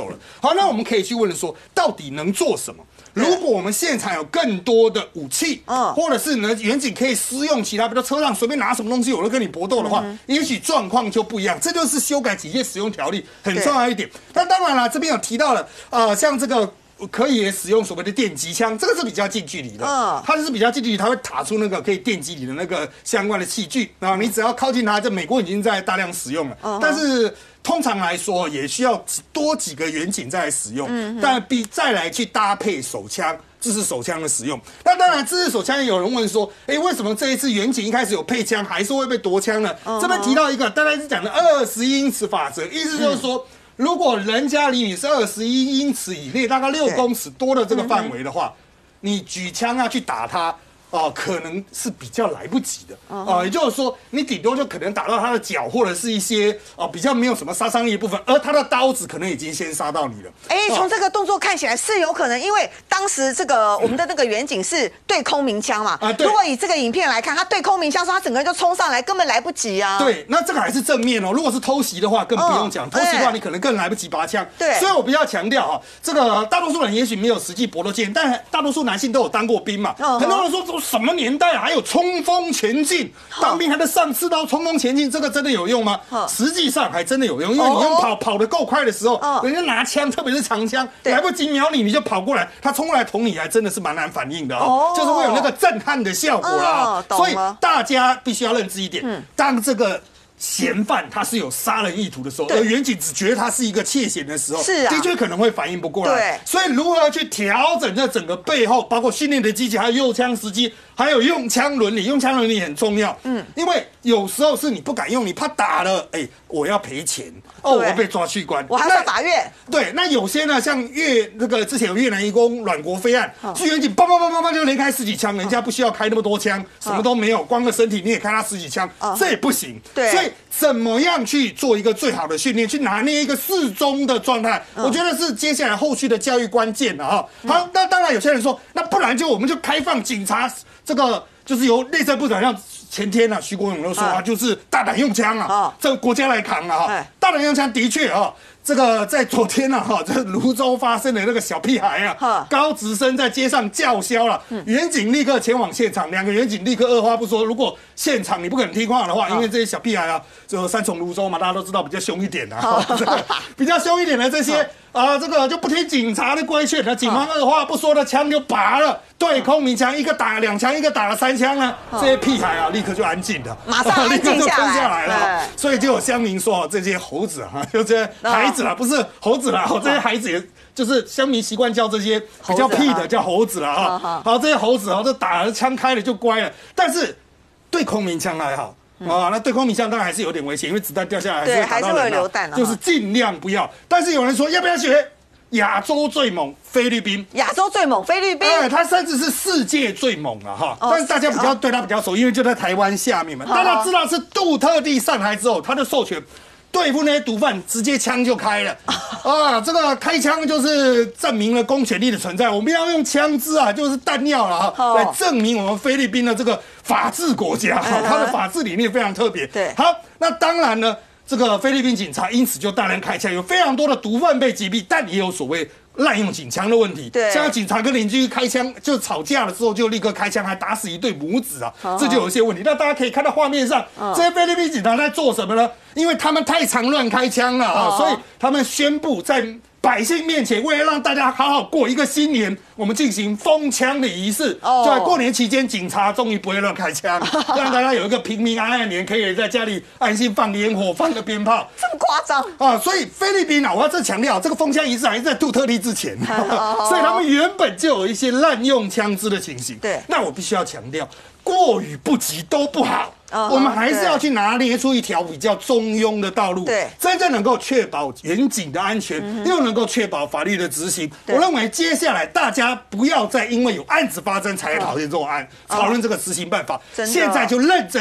了。好，那我们可以去问说，到底能做什么？如果我们现场有更多的武器，嗯，或者是呢远景可以施用其他，比如车上随便拿什么东西，有人跟你搏斗的话，嗯、也许状况就不一样。这就是修改警械使用条例很重要一点。但当然了，这边有提到了，呃，像这个。可以也使用所谓的电击枪，这个是比较近距离的，嗯，它就是比较近距离，它会打出那个可以电击你的那个相关的器具，然后你只要靠近它，这美国已经在大量使用了，嗯、但是通常来说也需要多几个远景再来使用，嗯、但比再来去搭配手枪。自制手枪的使用，那当然，自制手枪也有人问说，哎、欸，为什么这一次远景一开始有配枪，还是会被夺枪呢？嗯、这边提到一个，大概是讲的二十英尺法则，意思就是说。嗯如果人家离你是二十一英尺以内，大概六公尺多的这个范围的话，你举枪要去打他，哦、呃，可能是比较来不及的，哦、呃，也就是说，你顶多就可能打到他的脚，或者是一些哦、呃、比较没有什么杀伤力的部分，而他的刀子可能已经先杀到你了。 哎、欸，从这个动作看起来是有可能，因为当时这个我们的那个远景是对空鸣枪嘛，啊，如果以这个影片来看，他对空鸣枪说他整个人就冲上来，根本来不及啊。 对，那这个还是正面哦。如果是偷袭的话，更不用讲，哦、偷袭的话你可能更来不及拔枪。对，所以我比较强调哈，这个大多数人也许没有实际搏斗经验，但大多数男性都有当过兵嘛。哦、很多人说这什么年代啊？还有冲锋前进，当兵还得上刺刀冲锋前进，这个真的有用吗？实际上还真的有用，因为你用跑跑得够快的时候，人家拿枪，特别是长枪，来不及瞄你，你就跑过来，他冲过来捅你，还真的是蛮难反应的哦，就是会有那个震撼的效果啦。所以大家必须要认知一点，当这个。嫌犯他是有杀人意图的时候，而远景只觉得他是一个窃嫌的时候，是啊，的确可能会反应不过来。对，所以如何去调整这整个背后，包括训练的机器，还有用枪时机，还有用枪伦理，用枪伦理很重要。嗯，因为有时候是你不敢用，你怕打了，哎、欸，我要赔钱哦，我被抓去关， 我还要法院。 对，那有些呢，像越那个之前有越南移工阮国飞案，去远景梆梆梆梆梆就连开十几枪，人家不需要开那么多枪，什么都没有，光个身体你也开他十几枪，这也不行。对，所以。怎么样去做一个最好的训练，去拿捏一个适中的状态？嗯、我觉得是接下来后续的教育关键了哈。好，那当然有些人说，那不然就我们就开放警察这个，就是由内政部长像前天啊，徐国勇都说啊，就是大胆用枪啊，这个国家来扛啊哈。大胆用枪的确啊。这个在昨天啊，哈，这泸州发生的那个小屁孩啊，高职生在街上叫嚣了，远警立刻前往现场，两个远警立刻二话不说，如果现场你不肯听话的话，因为这些小屁孩啊，就三重泸州嘛，大家都知道比较凶一点的、啊，这个比较凶一点的这些啊，这个就不听警察的规劝，那警方二话不说的枪就拔了，对空鸣枪一个打两枪，一个打了三枪呢，这些屁孩啊，立刻就安静了， 马上安静下来， 下来了，所以就有乡民说，这些猴子啊，就这些孩子啦，不是猴子啦，这些孩子也。就是乡民习惯叫这些比较屁的叫猴子了哈，好，这些猴子啊，这打了枪开了就乖了，但是对空鸣枪还好啊，那对空鸣枪当然还是有点危险，因为子弹掉下来还是会打到人啊，就是尽量不要。但是有人说要不要学亚洲最猛菲律宾？ 亚洲最猛菲律宾， 哎，他甚至是世界最猛了哈，但是大家比较对他比较熟，因为就在台湾下面嘛，大家知道是杜特地上台之后，他的授权。对付那些毒贩，直接枪就开了啊！这个开枪就是证明了公权力的存在。我们要用枪支啊，就是弹药了哈，来证明我们菲律宾的这个法治国家，它的法治理念非常特别。对，好，那当然呢，这个菲律宾警察因此就大量开枪，有非常多的毒贩被击毙，但也有所谓。滥用警枪的问题，对，像警察跟邻居开枪，就吵架了之后就立刻开枪，还打死一对母子啊，这就有一些问题。那大家可以看到画面上，这些菲律宾警察在做什么呢？因为他们太常乱开枪了啊，所以他们宣布在百姓面前，为了让大家好好过一个新年，我们进行封枪的仪式。就在过年期间，警察终于不会乱开枪，让大家有一个平平安安的年，可以在家里安心放烟火、放个鞭炮。 这么夸张啊！所以菲律宾啊，我要再强调，这个封枪仪式还是在杜特地之前，所以他们原本就有一些滥用枪支的情形。对，那我必须要强调，过与不及都不好。Uh-huh, 我们还是要去拿捏出一条比较中庸的道路，对，真正能够确保远景的安全，嗯、又能够确保法律的执行。我认为接下来大家不要再因为有案子发生才讨论这种案，讨论、uh-huh. 这个执行办法，现在就认真。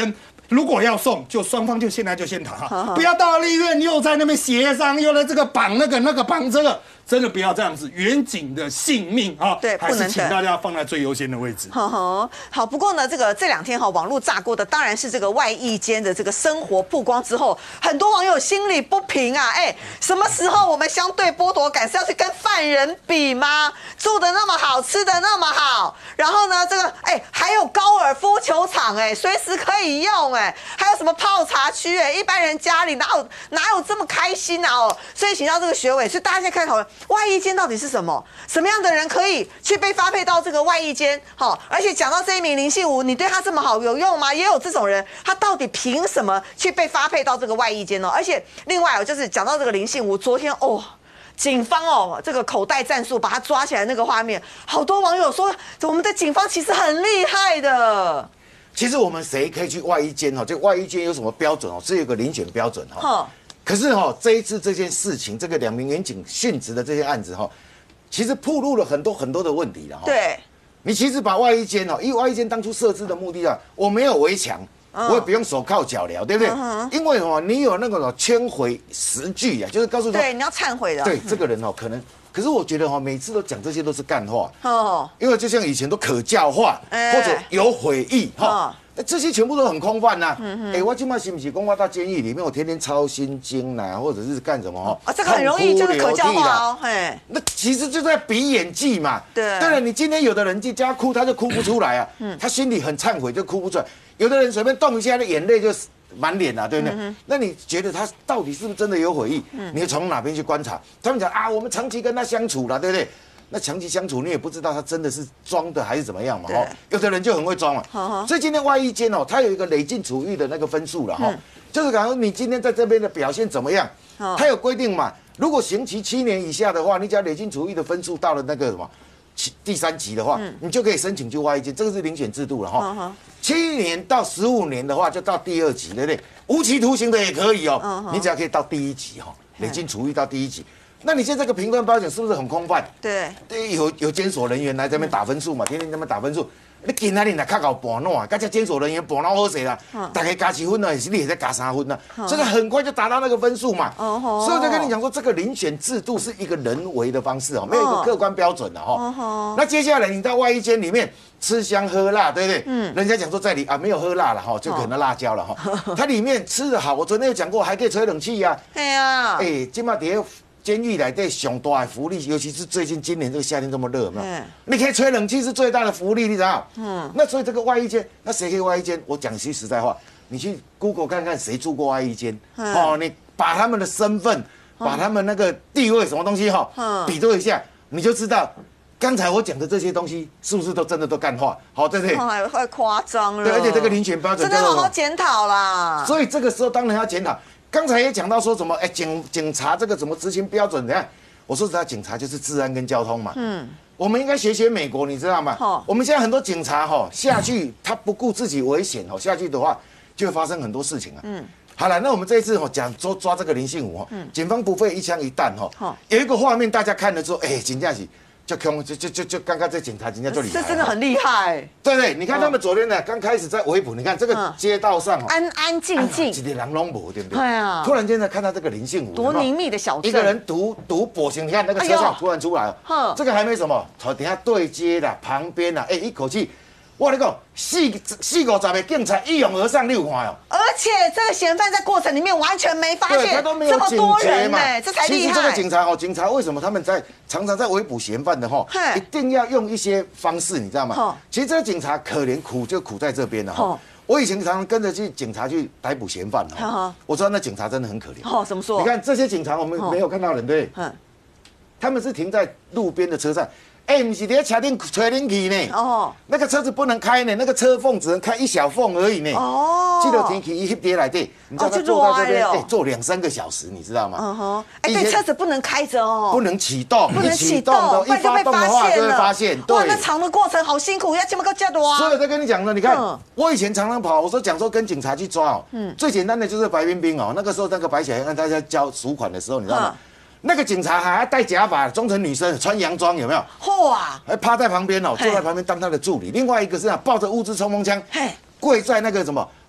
如果要送，就双方就现在就先谈哈，不要到了立院又在那边协商，又来这个绑那个那个绑这个，真的不要这样子。远景的性命啊， 对， 还是请大家放在最优先的位置。 呵呵，好，不过呢，这个这两天哈，网络炸锅的当然是这个外役间的这个生活曝光之后，很多网友心里不平啊，哎，什么时候我们相对剥夺感是要去跟犯人比吗？住的那么好，吃的那么好，然后呢，这个哎还有高尔夫球场哎，随时可以用哎，还有什么泡茶区哎，一般人家里哪有哪有这么开心啊哦？所以请教这个学委，所以大家现在开始讨论外役间到底是什么？什么样的人可以去被发配到这个外役间？好，而且讲到这一名林信吾，你对他这么好有用吗？也有这种人，他到底凭什么去被发配到这个外役间呢？而且另外，就是讲到这个林信吾，昨天哦。警方哦，这个口袋战术把他抓起来那个画面，好多网友说我们的警方其实很厉害的。 其实我们谁可以去外役间哈？这外役间有什么标准哦？是有个遴选标准哈。可是哈，这一次这件事情，这个两名员警殉职的这些案子哈，其实暴露了很多很多的问题了哈。 对， 你其实把外役间哦，因为外役间当初设置的目的啊，我没有围墙。我也不用手铐脚镣，对不对？因为哦，你有那个圈回实据啊，就是告诉他， 对，你要忏悔的。 对，这个人哦，可能，可是我觉得哦，每次都讲这些都是干话哦， 因为就像以前都可教化，或者有悔意哈，那这些全部都很空泛呐。哎，我今晚是不是公话到监狱里面，我天天抄心经啦，或者是干什么哦？ 啊，这个很容易就是可教化哦，嘿。 那其实就在比演技嘛。 对。 对了，你今天有的人在家哭，他就哭不出来啊，他心里很忏悔就哭不出来。有的人随便动一下，那眼泪就满脸了，对不对？嗯、那你觉得他到底是不是真的有悔意？嗯、你从哪边去观察？他们讲啊，我们长期跟他相处了，对不对？那长期相处，你也不知道他真的是装的还是怎么样嘛？哦，有的人就很会装嘛。好所以今天外役间哦，他有一个累进处遇的那个分数了哈，嗯、就是假如你今天在这边的表现怎么样，他有规定嘛？如果刑期七年以下的话，你只要累进处遇的分数到了那个什么？第三级的话，嗯、你就可以申请去外役间，这个是遴选制度了哈。Uh huh. 七年到十五年的话，就到第二级，对不对？无期徒刑的也可以哦， uh huh. 你只要可以到第一级哈，累进处遇到第一级。那你现在这个评断标准是不是很空泛？ 对， 对，有有监所人员来这边打分数嘛，天天在那边打分数。你今仔日若较搞盘弄啊，甲这监所人员盘弄好势啦，大家加七分呢，是你也在加三分呢，所以很快就达到那个分数嘛。所以我就跟你讲说，这个遴选制度是一个人为的方式哦，没有一个客观标准的哈。那接下来你到外役间里面吃香喝辣，对不对？嗯。人家讲说在里啊没有喝辣了哈，就可能辣椒了哈。它里面吃的好，我昨天有讲过，还可以吹冷气呀。对呀。哎，今嘛底下监狱来对上大的福利，尤其是最近今年这个夏天这么热，有没有？嗯、你可以吹冷气是最大的福利，你知道？嗯。那所以这个外役间，那谁可以外役间？我讲句实在话，你去 Google 看看谁住过外役间，嗯、哦，你把他们的身份、嗯、把他们那个地位什么东西哈，嗯、比对一下，你就知道。刚才我讲的这些东西，是不是都真的都干话？好，对不对？ 太太夸张了。 对，而且这个遴选标准真的好好检讨啦。 所以这个时候当然要检讨。刚才也讲到说什么，哎，警警察这个怎么执行标准？你看，我说实在，警察就是治安跟交通嘛。嗯。我们应该学学美国，你知道吗？哦。我们现在很多警察哈下去，他不顾自己危险哦，下去的话就会发生很多事情啊。嗯。好了，那我们这一次哦讲抓抓这个林信吾哦，嗯、警方不费一枪一弹哈。哦。有一个画面大家看了之后，哎，真正是。就空就就就就刚刚这警察人家就厉害， 这真的很厉害。 对对，你看他们昨天呢，刚开始在围捕，你看这个街道上安安静静， 一个人拢无，对不对？ 对啊。 突然间呢，看到这个林信吾， 多宁密的小镇， 一个人独独跛行，你看那个车上突然出来了，这个还没什么，头底下对接的旁边啊，哎，一口气。我跟你讲，四四五十个警察一拥而上，你有看哦？ 而且这个嫌犯在过程里面完全没发现这么多人呢，这才厉害。 其实这个警察哦，警察为什么他们在常常在围捕嫌犯的哈，一定要用一些方式，你知道吗？其实这个警察可怜苦就苦在这边了哈。我以前常常跟着去警察去逮捕嫌犯哈，我知道那警察真的很可怜。 哦，怎么说？ 你看这些警察，我们没有看到人对，他们是停在路边的车站。哎，不是在车顶吹冷气呢，哦，那个车子不能开呢，那个车缝只能开一小缝而已呢。哦，这个天气一跌来对，你知道他坐在这边，哎，坐两三个小时，你知道吗？嗯哼， 哎，对，车子不能开着哦， 不能启动， 不能启动的，一发动的话就会发现。 哇，那长的过程好辛苦，要这么个加多啊。 所以我在跟你讲呢，你看，我以前常常跑，我说讲说跟警察去抓哦，嗯，最简单的就是白冰冰哦，那个时候那个白小燕大家交赎款的时候，你知道吗？那个警察还要戴假发，装成女生，穿洋装，有没有？哇！还趴在旁边哦，坐在旁边当他的助理。另外一个是啊，抱着物资冲锋枪，跪在那个什么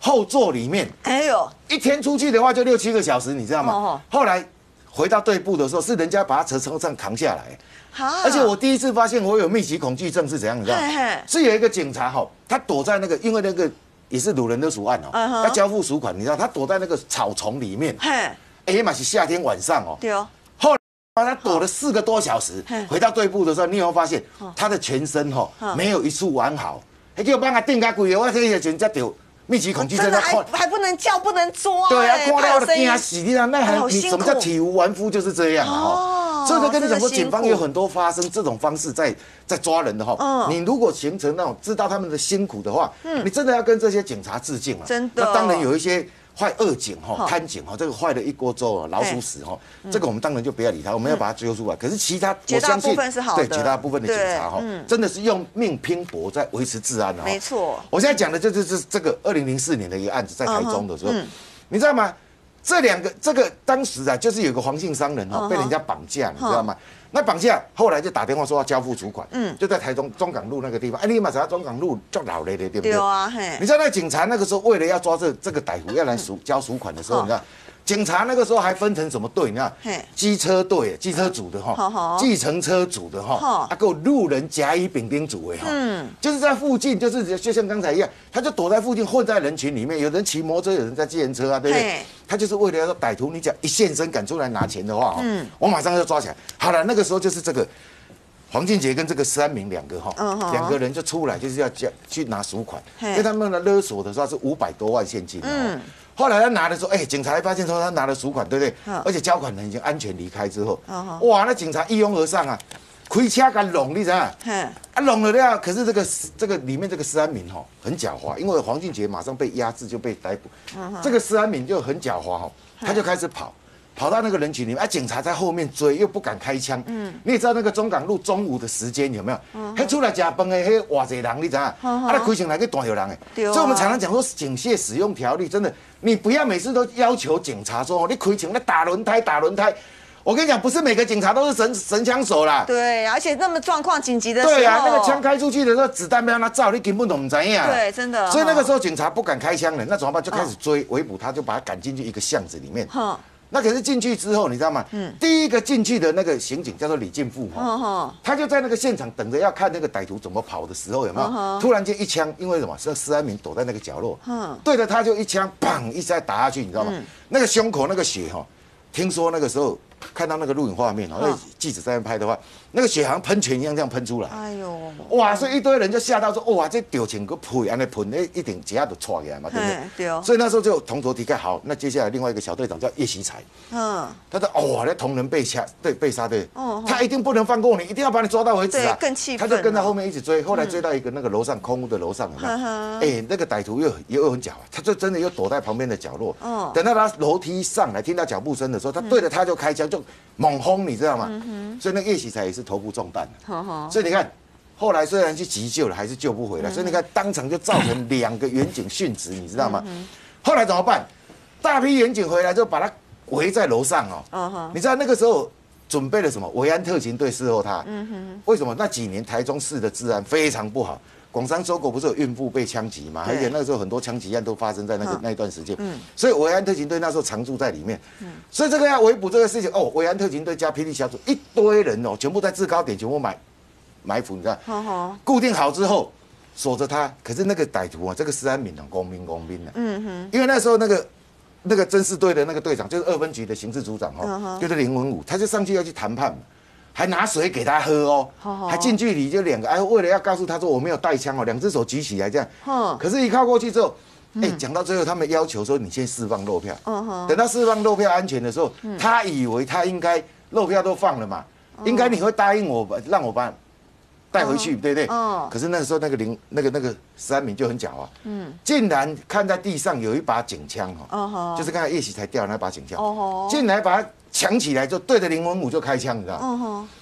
后座里面。 哎呦， 一天出去的话就六七个小时，你知道吗？ 哦后来回到队部的时候，是人家把他从车上扛下来。 哈而且我第一次发现我有密集恐惧症是怎样，你知道吗嘿嘿？ 是有一个警察哈，他躲在那个，因为那个也是掳人勒赎案哦， 嗯哼要交付赎款，你知道他躲在那个草丛里面， 嘿， 哎嘛是夏天晚上哦， 对哦， 后来他躲了四个多小时嘿， 回到队部的时候，你有没有发现他的全身哈没有一处完好？还给我帮他定个鬼，我这些人家丢密集恐惧症， 真的他看还还不能叫，不能抓， 对啊， 哎看到我的怕有声音惊死，你知道那哎还你好辛苦什么叫体无完肤就是这样啊哦哈。所以我跟你讲说， 真的辛苦警方有很多发生这种方式在在抓人的哈。 嗯你如果形成那种知道他们的辛苦的话，你真的要跟这些警察致敬啊。 真的那当然有一些坏恶警哈、 好贪警哈，这个坏了一锅粥啊，老鼠屎哈，这个我们当然就不要理他，我们要把它揪出来。可是其他绝大我相信部分是好的对绝大部分的警察哈对嗯， 真的是用命拼搏在维持治安的哈。 没错我现在讲的就就是这个二零零四年的一个案子，在台中的时候嗯哼嗯， 你知道吗？这两个这个当时啊，就是有个黄姓商人嗯哼哈，被人家绑架，你知道吗？那绑架后来就打电话说要交付赎款，嗯，就在台中中港路那个地方。哎，你马上中港路叫老雷的，对不对？ 对啊，嘿你，知道那警察那个时候为了要抓这这个歹徒要来赎交赎款的时候， 哦你知道？警察那个时候还分成什么队？你看嘿， 机车队、机车组的好哈好， 计程车组的好哈，啊，够路人甲乙丙丁组的哈， 嗯就是在附近，就是就像刚才一样，他就躲在附近，混在人群里面，有人骑摩托车，有人在计程车啊，对不对嘿？ 他就是为了要说歹徒，你只要一现身赶出来拿钱的话，嗯，我马上就抓起来。好了，那个时候就是这个黄俊杰跟这个施安明两个哈嗯哼， 两个人就出来，就是要交去拿赎款， 嘿因为他们的勒索的时候是五百多万现金，嗯。后来他拿的时候，哎，警察还发现说他拿了赎款，对不对？ 嗯而且交款人已经安全离开之后嗯哼， 哇，那警察一拥而上啊，开车给拢，你知道？ 嘿， 啊，拢了了，可是这个这个里面这个施安民哈很狡猾，因为黄俊杰马上被压制就被逮捕，这个施安民就很狡猾哈，他就开始跑。跑到那个人群里面，啊，警察在后面追，又不敢开枪。嗯，你也知道那个中港路中午的时间有没有？嗯，还出来吃饭的，还偌济人，你知道？啊，那开枪来个大有人哎。 对啊所以我们常常讲说警械使用条例，真的，你不要每次都要求警察说，你开枪那打轮胎打轮胎。我跟你讲，不是每个警察都是神神枪手啦。 对，而且那么状况紧急的时候， 对啊，那个枪开出去的时候，子弹被让他照，你根本都不知道。 对，真的。 所以那个时候警察不敢开枪了，那怎么办？就开始追围捕他，就把他赶进去一个巷子里面。 哼， 那可是进去之后，你知道吗？嗯，第一个进去的那个刑警叫做李进富哈， 哼哼， 他就在那个现场等着要看那个歹徒怎么跑的时候，有没有？突然间一枪，因为什么？是施安民躲在那个角落，对着他就一枪，砰，一下打下去，你知道吗？那个胸口那个血哈，听说那个时候看到那个录影画面哦，那记者在那拍的话，那个血好像喷泉一样这样喷出来。 哎呦， 哇！所以一堆人就吓到说，哇，这丢钱个喷，安尼喷，那一定一下就窜起来嘛，对不对？ 对哦。 所以那时候就同仇敌忾。好，那接下来另外一个小队长叫叶喜才， 嗯， 他说：“哦，那同仁被掐，对，被杀，对， 哦他一定不能放过你，一定要把你抓到为止啊！” 对更气愤他就跟在后面一直追，后来追到一个那个楼上空屋的楼上，有没有？哎，那个歹徒又又很狡猾，他就真的又躲在旁边的角落。 哦等到他楼梯上来，听到脚步声的时候，他对着他就开枪，就猛轰，你知道吗？所以那叶喜才也是头部中弹了。所以你看，后来虽然去急救了，还是救不回来。所以你看，当场就造成两个远警殉职，你知道吗？后来怎么办？大批远警回来就把他围在楼上哦。你知道那个时候准备了什么？维安特勤队伺候他。为什么？那几年台中市的治安非常不好。广山收购不是有孕妇被枪击嘛？而且那个时候很多枪击案都发生在那个那一段时间。所以维安特勤队那时候常驻在里面。所以这个要围捕这个事情哦，维安特勤队加霹雳小组一堆人哦，全部在制高点全部埋埋伏，你看，固定好之后锁着他。可是那个歹徒啊，这个施安民啊，公民公民的。嗯哼。因为那时候那个那个侦视队的那个队长就是二分局的刑事组长哦，就是林文武，他就上去要去谈判嘛。还拿水给他喝哦，还近距离就两个，哎，为了要告诉他说我没有带枪哦，两只手举起来这样。可是，一靠过去之后，哎，讲到最后，他们要求说你先释放肉票。等到释放肉票安全的时候，他以为他应该肉票都放了嘛，应该你会答应我，让我把带回去，对不对？可是那个时候，那个林那个那个施安民就很狡猾，嗯，竟然看在地上有一把警枪哈，就是刚才叶喜才掉的那把警枪，竟然把它抢起来，就对着林文武就开枪，你知道？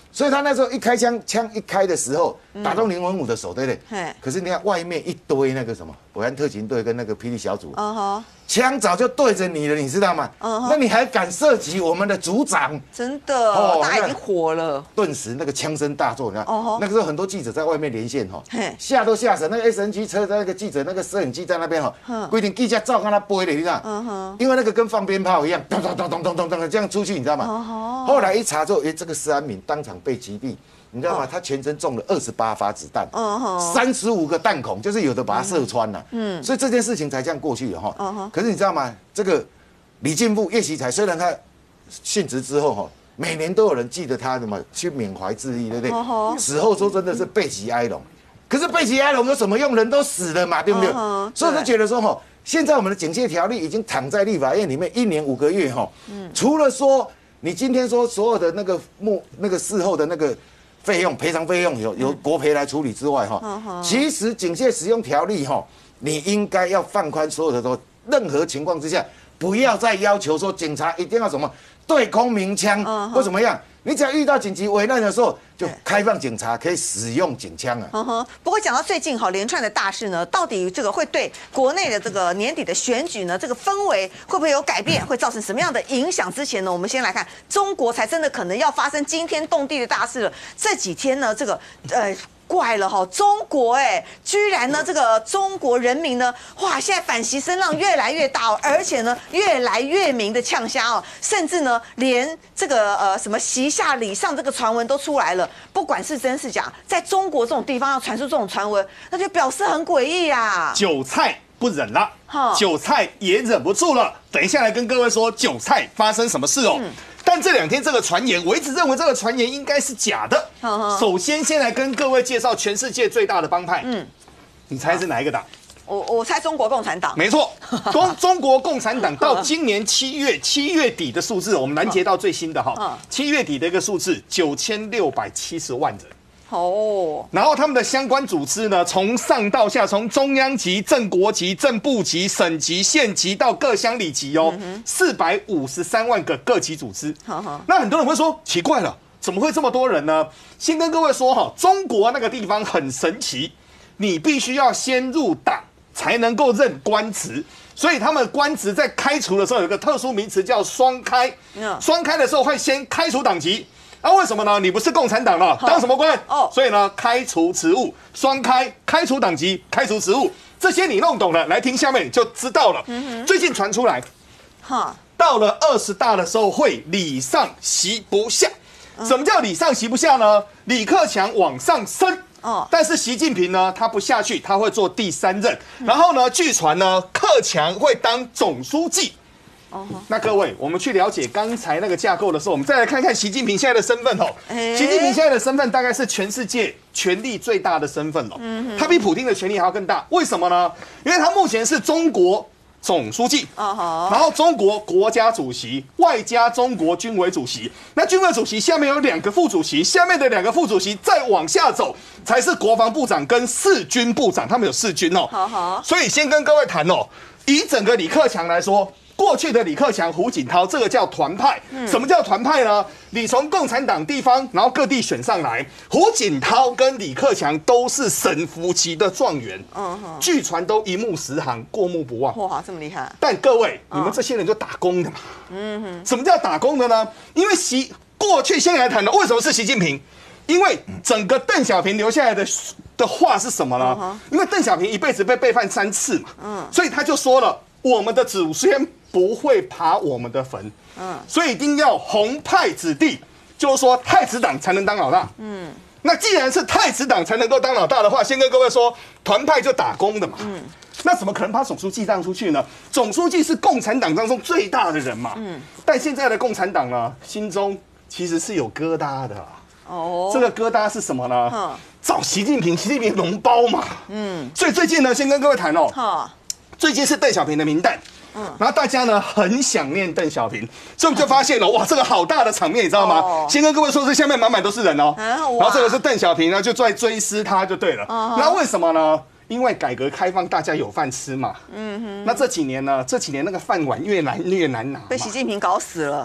所以他那时候一开枪，枪一开的时候，打中林文武的手，对不对？可是你看外面一堆那个什么伟安特勤队跟那个霹雳小组，枪早就对着你了，你知道吗？那你还敢射击我们的组长？ 真的，哦，大家已经火了。 顿时那个枪声大作，你看，那个时候很多记者在外面连线哈，吓都吓死。那个 S N G 车的那个记者，那个摄影机在那边哈，规定记者照看他背的，你知道？因为那个跟放鞭炮一样，咚咚咚咚咚咚咚这样出去，你知道吗？后来一查之后，哎，这个施安敏当场被击毙。你知道吗？他全身中了二十八发子弹，三十五个弹孔，就是有的把他射穿了。嗯，所以这件事情才这样过去的哈。可是你知道吗？这个李进富、叶锡才，虽然他殉职之后哈，每年都有人记得他什么去缅怀致意，对不对？死后说真的是背脊哀荣。可是背脊哀荣有什么用？人都死了嘛，对不对？所以我就觉得说哈，现在我们的警戒条例已经躺在立法院里面一年五个月哈。除了说你今天说所有的那个幕那个事后的那个。费用赔偿费用由由国赔来处理之外，哈，其实警械使用条例哈，你应该要放宽所有的都，任何情况之下，不要再要求说警察一定要什么对空鸣枪或怎么样，你只要遇到紧急危难的时候，就开放警察可以使用警枪啊。 嗯哼。不过讲到最近哈连串的大事呢，到底这个会对国内的这个年底的选举呢，这个氛围会不会有改变，会造成什么样的影响？之前呢，我们先来看中国才真的可能要发生惊天动地的大事了。这几天呢，这个呃。怪了哈，中国哎，居然呢，这个中国人民呢，哇，现在反袭声浪越来越大哦，而且呢，越来越明的呛虾哦，甚至呢，连这个呃什么习下礼上这个传闻都出来了，不管是真是假，在中国这种地方要传出这种传闻，那就表示很诡异啊。 韭菜不忍了，韭菜也忍不住了。等一下来跟各位说，韭菜发生什么事哦？嗯但这两天这个传言，我一直认为这个传言应该是假的。首先，先来跟各位介绍全世界最大的帮派。嗯，你猜是哪一个党？ 我我猜中国共产党。 没错，中中国共产党到今年七月七月底的数字，我们拦截到最新的哈，七月底的一个数字九千六百七十万人。哦，然后他们的相关组织呢，从上到下，从中央级、正国级、正部级、省级、县级到各乡里级哦，四百五十三万个各级组织。那很多人会说，奇怪了，怎么会这么多人呢？先跟各位说哈，中国那个地方很神奇，你必须要先入党才能够任官职。所以他们官职在开除的时候有一个特殊名词叫双开，双开的时候会先开除党籍。啊，为什么呢？你不是共产党了，当什么官？哦，所以呢，开除职务，双开，开除党籍，开除职务，这些你弄懂了，来听下面你就知道了。嗯、最近传出来，哈，到了二十大的时候会礼上席不下。嗯、什么叫礼上席不下呢？李克强往上升。哦，但是习近平呢，他不下去，他会做第三任。嗯、然后呢，据传呢，克强会当总书记。Oh. 那各位，我们去了解刚才那个架构的时候，我们再来看看习近平现在的身份哦。欸、习近平现在的身份大概是全世界权力最大的身份了。嗯、他比普丁的权力还要更大。为什么呢？因为他目前是中国总书记， uh-huh. 然后中国国家主席，外加中国军委主席。那军委主席下面有两个副主席，下面的两个副主席再往下走才是国防部长跟四军部长，他们有四军哦。Uh-huh. 所以先跟各位谈哦，以整个李克强来说。过去的李克强、胡锦涛，这个叫团派。嗯、什么叫团派呢？你从共产党地方，然后各地选上来，胡锦涛跟李克强都是省府级的状元。嗯哼，据传都一目十行，过目不忘。 哇，这么厉害！ 但各位，你们这些人就打工的嘛。嗯哼，什么叫打工的呢？因为习过去先来谈的，为什么是习近平？因为整个邓小平留下来的的话是什么呢？嗯、因为邓小平一辈子被背叛三次嘛。嗯，所以他就说了，我们的祖先不会爬我们的坟，嗯，所以一定要红派子弟，就是说太子党才能当老大，嗯，那既然是太子党才能够当老大的话，先跟各位说，团派就打工的嘛，嗯，那怎么可能把总书记让出去呢？总书记是共产党当中最大的人嘛，嗯，但现在的共产党呢，心中其实是有疙瘩的，哦，这个疙瘩是什么呢？嗯，找习近平，习近平脓包嘛，嗯，所以最近呢，先跟各位谈哦，哈，最近是邓小平的名单。嗯，然后大家呢很想念邓小平，所以我们就发现了，哇，这个好大的场面，你知道吗？哦、先跟各位说，这下面满满都是人哦。然后这个是邓小平呢，就在追思他就对了。哦、那为什么呢？因为改革开放，大家有饭吃嘛。嗯哼。那这几年呢，这几年那个饭碗越来越难拿， 被习近平搞死了。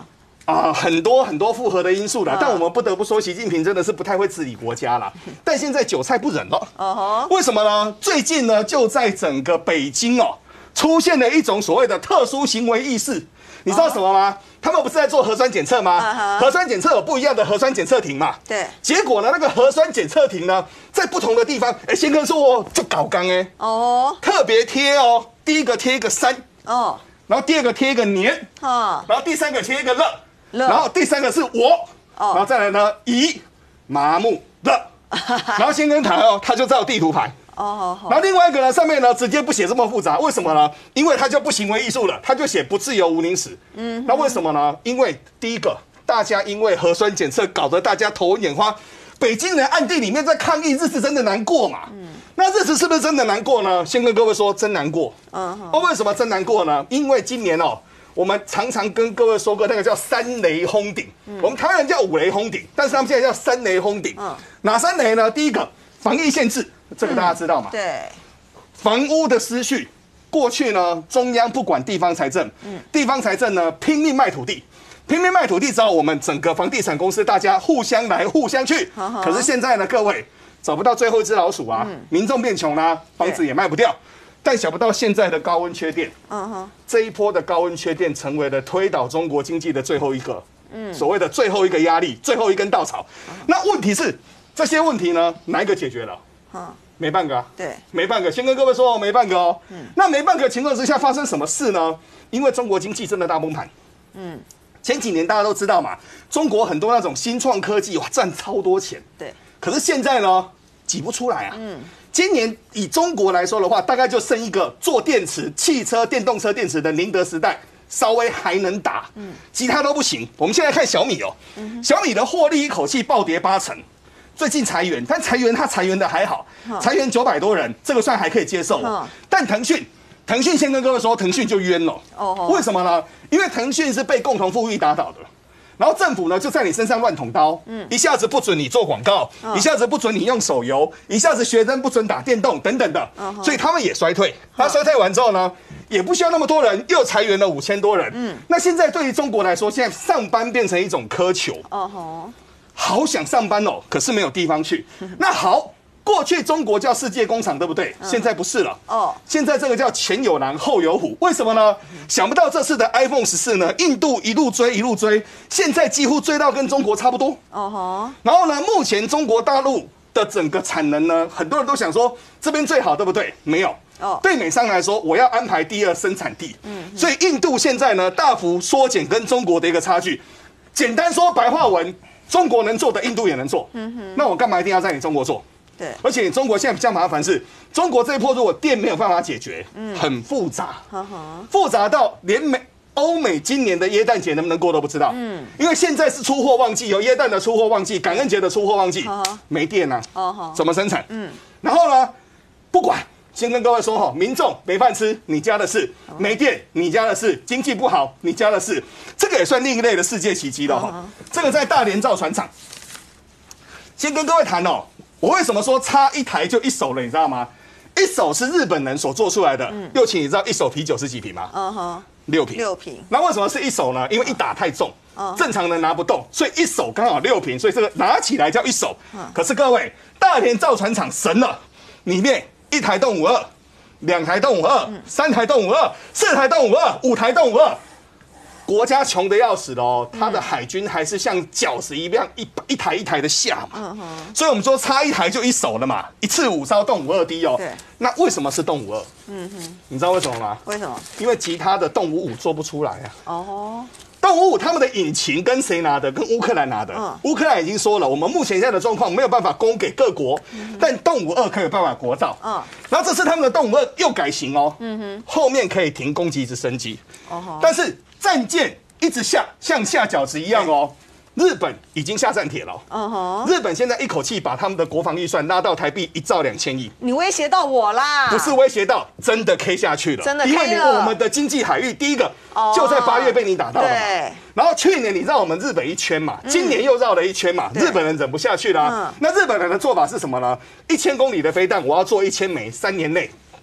啊、呃，很多很多复合的因素啦，但我们不得不说，习近平真的是不太会治理国家啦。但现在韭菜不忍了，哦，为什么呢？最近呢，就在整个北京哦，出现了一种所谓的特殊行为意识，你知道什么吗？他们不是在做核酸检测吗？核酸检测有不一样的核酸检测亭嘛？对。结果呢，那个核酸检测亭呢，在不同的地方，哎，先跟说哦，就搞刚哎，哦，特别贴哦，第一个贴一个山，哦，然后第二个贴一个年，哦，然后第三个贴一个乐。然后第三个是我，然后再来呢，乙麻木的，然后先跟台哦，他就照地图牌。哦，然后另外一个呢，上面呢直接不写这么复杂，为什么呢？因为他就不行为艺术了，他就写不自由无宁死。嗯，那为什么呢？因为第一个，大家因为核酸检测搞得大家头昏眼花，北京人暗地里面在抗议，日子真的难过嘛。嗯，那日子是不是真的难过呢？先跟各位说，真难过。嗯，哦，为什么真难过呢？因为今年哦。我们常常跟各位说过，那个叫三雷轰顶，嗯、我们台湾人叫五雷轰顶，但是他们现在叫三雷轰顶。嗯、哪三雷呢？第一个，防疫限制，这个大家知道嘛？嗯、对。房屋的失序，过去呢，中央不管地方财政，嗯、地方财政呢拼命卖土地，拼命卖土地之后，我们整个房地产公司大家互相来互相去。好好可是现在呢，各位找不到最后一只老鼠啊，嗯、民众变穷啦，房子也卖不掉。但想不到现在的高温缺电，嗯哼，这一波的高温缺电成为了推倒中国经济的最后一个，嗯，所谓的最后一个压力，最后一根稻草。那问题是这些问题呢，哪一个解决了？嗯，没半个啊，对，没半个。先跟各位说，没半个哦。嗯，那没半个情况之下发生什么事呢？因为中国经济真的大崩盘。嗯，前几年大家都知道嘛，中国很多那种新创科技哇赚超多钱，对，可是现在呢挤不出来啊。嗯。今年以中国来说的话，大概就剩一个做电池、汽车、电动车电池的宁德时代稍微还能打，嗯，其他都不行。我们现在看小米哦，嗯、小米的获利一口气暴跌八成，最近裁员，但裁员它裁员的还好，嗯、裁员九百多人，这个算还可以接受。嗯、但腾讯，腾讯先跟各位说，腾讯就冤了。哦，为什么呢？因为腾讯是被共同富裕打倒的。然后政府呢就在你身上乱捅刀，嗯，一下子不准你做广告，一下子不准你用手游，一下子学生不准打电动等等的，所以他们也衰退。他衰退完之后呢，也不需要那么多人，又裁员了五千多人。嗯，那现在对于中国来说，现在上班变成一种苛求。哦吼，好想上班哦，可是没有地方去。那好。过去中国叫世界工厂，对不对？现在不是了。哦，现在这个叫前有狼后有虎，为什么呢？想不到这次的 iPhone 十四呢，印度一路追一路追，现在几乎追到跟中国差不多。哦吼。然后呢，目前中国大陆的整个产能呢，很多人都想说这边最好，对不对？没有。哦。对美商来说，我要安排第二生产地。嗯。所以印度现在呢，大幅缩减跟中国的一个差距。简单说白话文，中国能做的，印度也能做。嗯哼。那我干嘛一定要在你中国做？对，而且中国现在比较麻烦是，中国这一波如果电没有办法解决，嗯，很复杂，复杂到连美欧美今年的耶诞节能不能过都不知道，嗯，因为现在是出货旺季，有耶诞的出货旺季，感恩节的出货旺季，没电啊，怎么生产？嗯，然后呢，不管，先跟各位说哈，民众没饭吃，你家的事；没电，你家的事；经济不好，你家的事，这个也算另一类的世界奇迹了哈。这个在大连造船厂，先跟各位谈哦。我为什么说差一台就一手了？你知道吗？一手是日本人所做出来的。嗯，六瓶你知道一手啤酒是几瓶吗？嗯哼，六瓶。六瓶。那为什么是一手呢？因为一打太重，正常人拿不动，所以一手刚好六瓶，所以这个拿起来叫一手。可是各位，大连造船厂神了，里面一台动五二，两台动五二，三台动五二，四台动五二，五台动五二。国家穷得要死哦，他的海军还是像饺子一样一一台一台的下嘛，嗯、所以我们说差一台就一手了嘛，一次五艘动五二 D 哦。对，那为什么是动五二？嗯哼，你知道为什么吗？为什么？因为其他的动五五做不出来啊。哦。动五五他们的引擎跟谁拿的？跟乌克兰拿的。嗯、乌克兰已经说了，我们目前现在的状况没有办法供给各国，嗯、但动五二可以有办法国造。嗯。然后这次他们的动五二又改型哦，嗯哼，后面可以停攻击直升机。哦。但是战舰一直下，像下饺子一样哦。日本已经下战帖了。嗯哼。日本现在一口气把他们的国防预算拉到台币一兆两千亿。 你威胁到我啦？ 不是威胁到，真的 K 下去了。 真的 K 了。 因为你我们的经济海域第一个就在八月被你打到了嘛。对。然后去年你绕我们日本一圈嘛，今年又绕了一圈嘛，日本人忍不下去啦。那日本人的做法是什么呢？一千公里的飞弹，我要做一千枚，三年内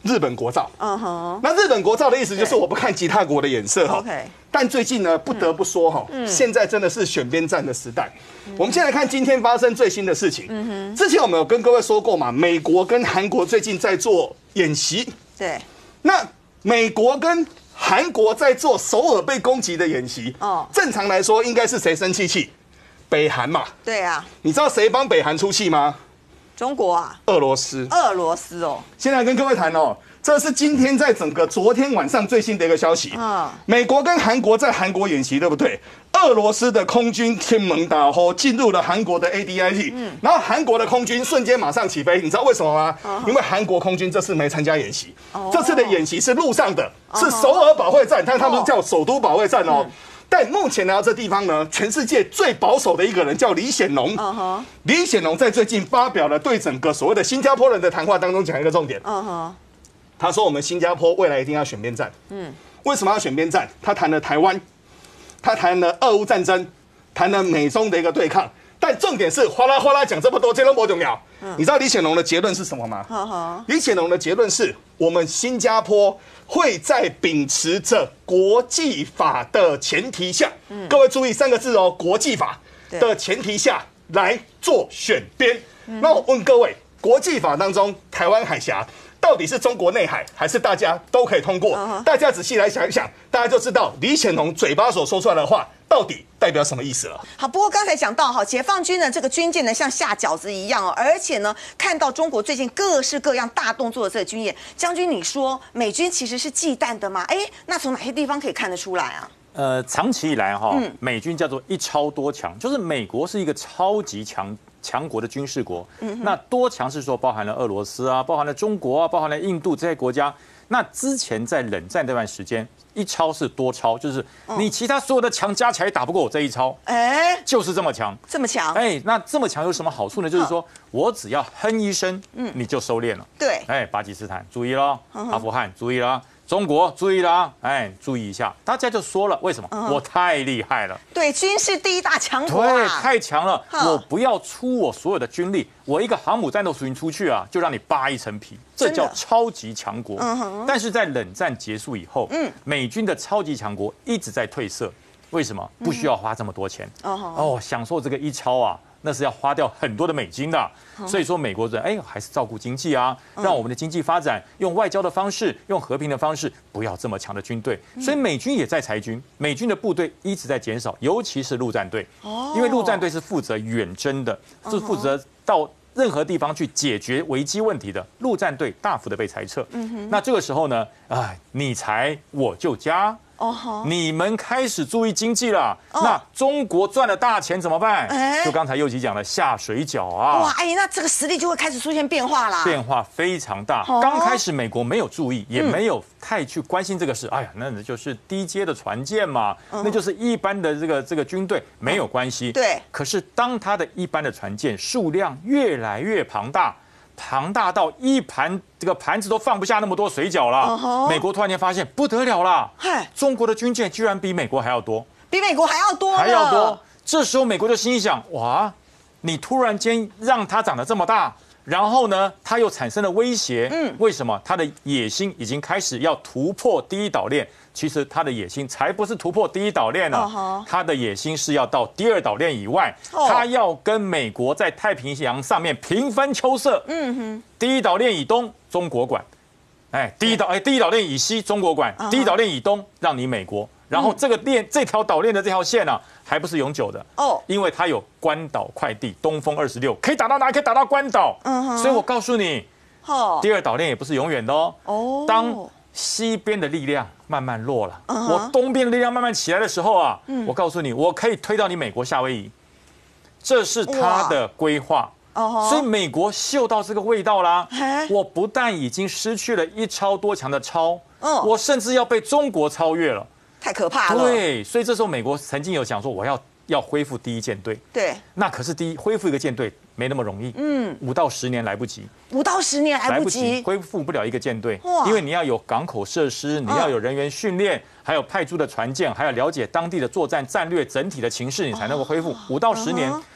日本国造。 嗯哼。 那日本国造的意思就是我不看其他国的眼色哈。 OK。 但最近呢，不得不说哈，现在真的是选边站的时代。我们先来看今天发生最新的事情。嗯哼。之前我们有跟各位说过嘛，美国跟韩国最近在做演习。 对。 那美国跟韩国在做首尔被攻击的演习。哦。正常来说，应该是谁生气气？北韩嘛。 对啊。 你知道谁帮北韩出气吗？ 中国啊。 俄罗斯。 俄罗斯哦。 现在跟各位谈哦。这是今天在整个昨天晚上最新的一个消息。啊，美国跟韩国在韩国演习，对不对？俄罗斯的空军天门打后进入了韩国的 A D I Z， 嗯，然后韩国的空军瞬间马上起飞，你知道为什么吗？哦、因为韩国空军这次没参加演习，哦、这次的演习是陆上的，是首尔保卫战，但他们叫首都保卫战哦。嗯、但目前来到这地方呢，全世界最保守的一个人叫李显龙。Uh-huh. 李显龙在最近发表了对整个所谓的新加坡人的谈话当中讲一个重点。Uh-huh. 他说：“我们新加坡未来一定要选边站。嗯，为什么要选边站？他谈了台湾，他谈了俄乌战争，谈了美中的一个对抗。但重点是，哗啦哗啦讲这么多，这都不重要。嗯、你知道李显龙的结论是什么吗？呵呵李显龙的结论是我们新加坡会在秉持着国际法的前提下，嗯、各位注意三个字哦，国际法的前提下来做选边。嗯、那我问各位，国际法当中，台湾海峡。”到底是中国内海，还是大家都可以通过？ Uh-huh. 大家仔细来想一想，大家就知道李显龙嘴巴所说出来的话到底代表什么意思了。 好，不过刚才讲到哈，解放军的这个军舰呢，像下饺子一样哦，而且呢，看到中国最近各式各样大动作的这个军演，将军，你说美军其实是忌惮的吗？哎，那从哪些地方可以看得出来啊？ 呃，长期以来哈，嗯、美军叫做一超多强，就是美国是一个超级强。强国的军事国，嗯、那多强是说包含了俄罗斯啊，包含了中国啊，包含了印度这些国家。那之前在冷战这段时间，一超是多超，就是你其他所有的强加起来打不过我这一超，哎，就是这么强， 这么强， 哎，那这么强有什么好处呢？就是说我只要哼一声，嗯，你就收敛了。 对， 哎，巴基斯坦注意了，阿富汗注意了。中国注意了啊！哎，注意一下，大家就说了，为什么？嗯、我太厉害了， 对，军事第一大强国、啊， 对，太强了。我不要出我所有的军力，我一个航母战斗群出去啊，就让你扒一层皮，这叫超级强国。嗯、但是在冷战结束以后，嗯，美军的超级强国一直在褪色，为什么？不需要花这么多钱。嗯、哦，享受这个一超啊。那是要花掉很多的美金的，所以说美国人哎还是照顾经济啊，让我们的经济发展用外交的方式，用和平的方式，不要这么强的军队。所以美军也在裁军，美军的部队一直在减少，尤其是陆战队，因为陆战队是负责远征的，是负责到任何地方去解决危机问题的，陆战队大幅的被裁撤。那这个时候呢，哎，你裁我就加。Oh、你们开始注意经济了， oh. 那中国赚了大钱怎么办？欸、就刚才佑琪讲的下水饺啊！ 哇，哎，那这个实力就会开始出现变化啦， 变化非常大。Oh. 刚开始美国没有注意，也没有太去关心这个事。嗯、哎呀，那就是低阶的船舰嘛，嗯、那就是一般的这个这个军队没有关系。 对。 可是当它的一般的船舰数量越来越庞大。庞大到一盘这个盘子都放不下那么多水饺了， uh-huh. 美国突然间发现不得了了，中国的军舰居然比美国还要多， 比美国还要多， 还要多。这时候美国就心想：哇，你突然间让它长得这么大，然后呢，它又产生了威胁。嗯，为什么？它的野心已经开始要突破第一岛链。其实他的野心才不是突破第一岛链呢，他的野心是要到第二岛链以外，他要跟美国在太平洋上面平分秋色。嗯哼，第一岛链以东中国管，哎，第一岛哎第一岛链以西中国管，第一岛链以东让你美国，然后这个链这条岛链的这条线啊，还不是永久的哦，因为它有关岛快递，东风二十六可以打到哪？可以打到关岛。嗯哼，所以我告诉你，第二岛链也不是永远的哦。哦，当西边的力量慢慢弱了， uh-huh. 我东边的力量慢慢起来的时候啊，嗯、我告诉你，我可以推到你美国夏威夷，这是他的规划。Uh-huh. 所以美国嗅到这个味道啦， uh-huh. 我不但已经失去了一超多强的超， uh-huh. 我甚至要被中国超越了， 太可怕了。 对，所以这时候美国曾经有想说，我要要恢复第一舰队。 对， 那可是第一恢复一个舰队没那么容易，嗯，五到十年来不及。 五到十年来不及， 恢复不了一个舰队，因为你要有港口设施，你要有人员训练，还有派驻的船舰，还要了解当地的作战战略整体的情势，你才能够恢复。五到十年，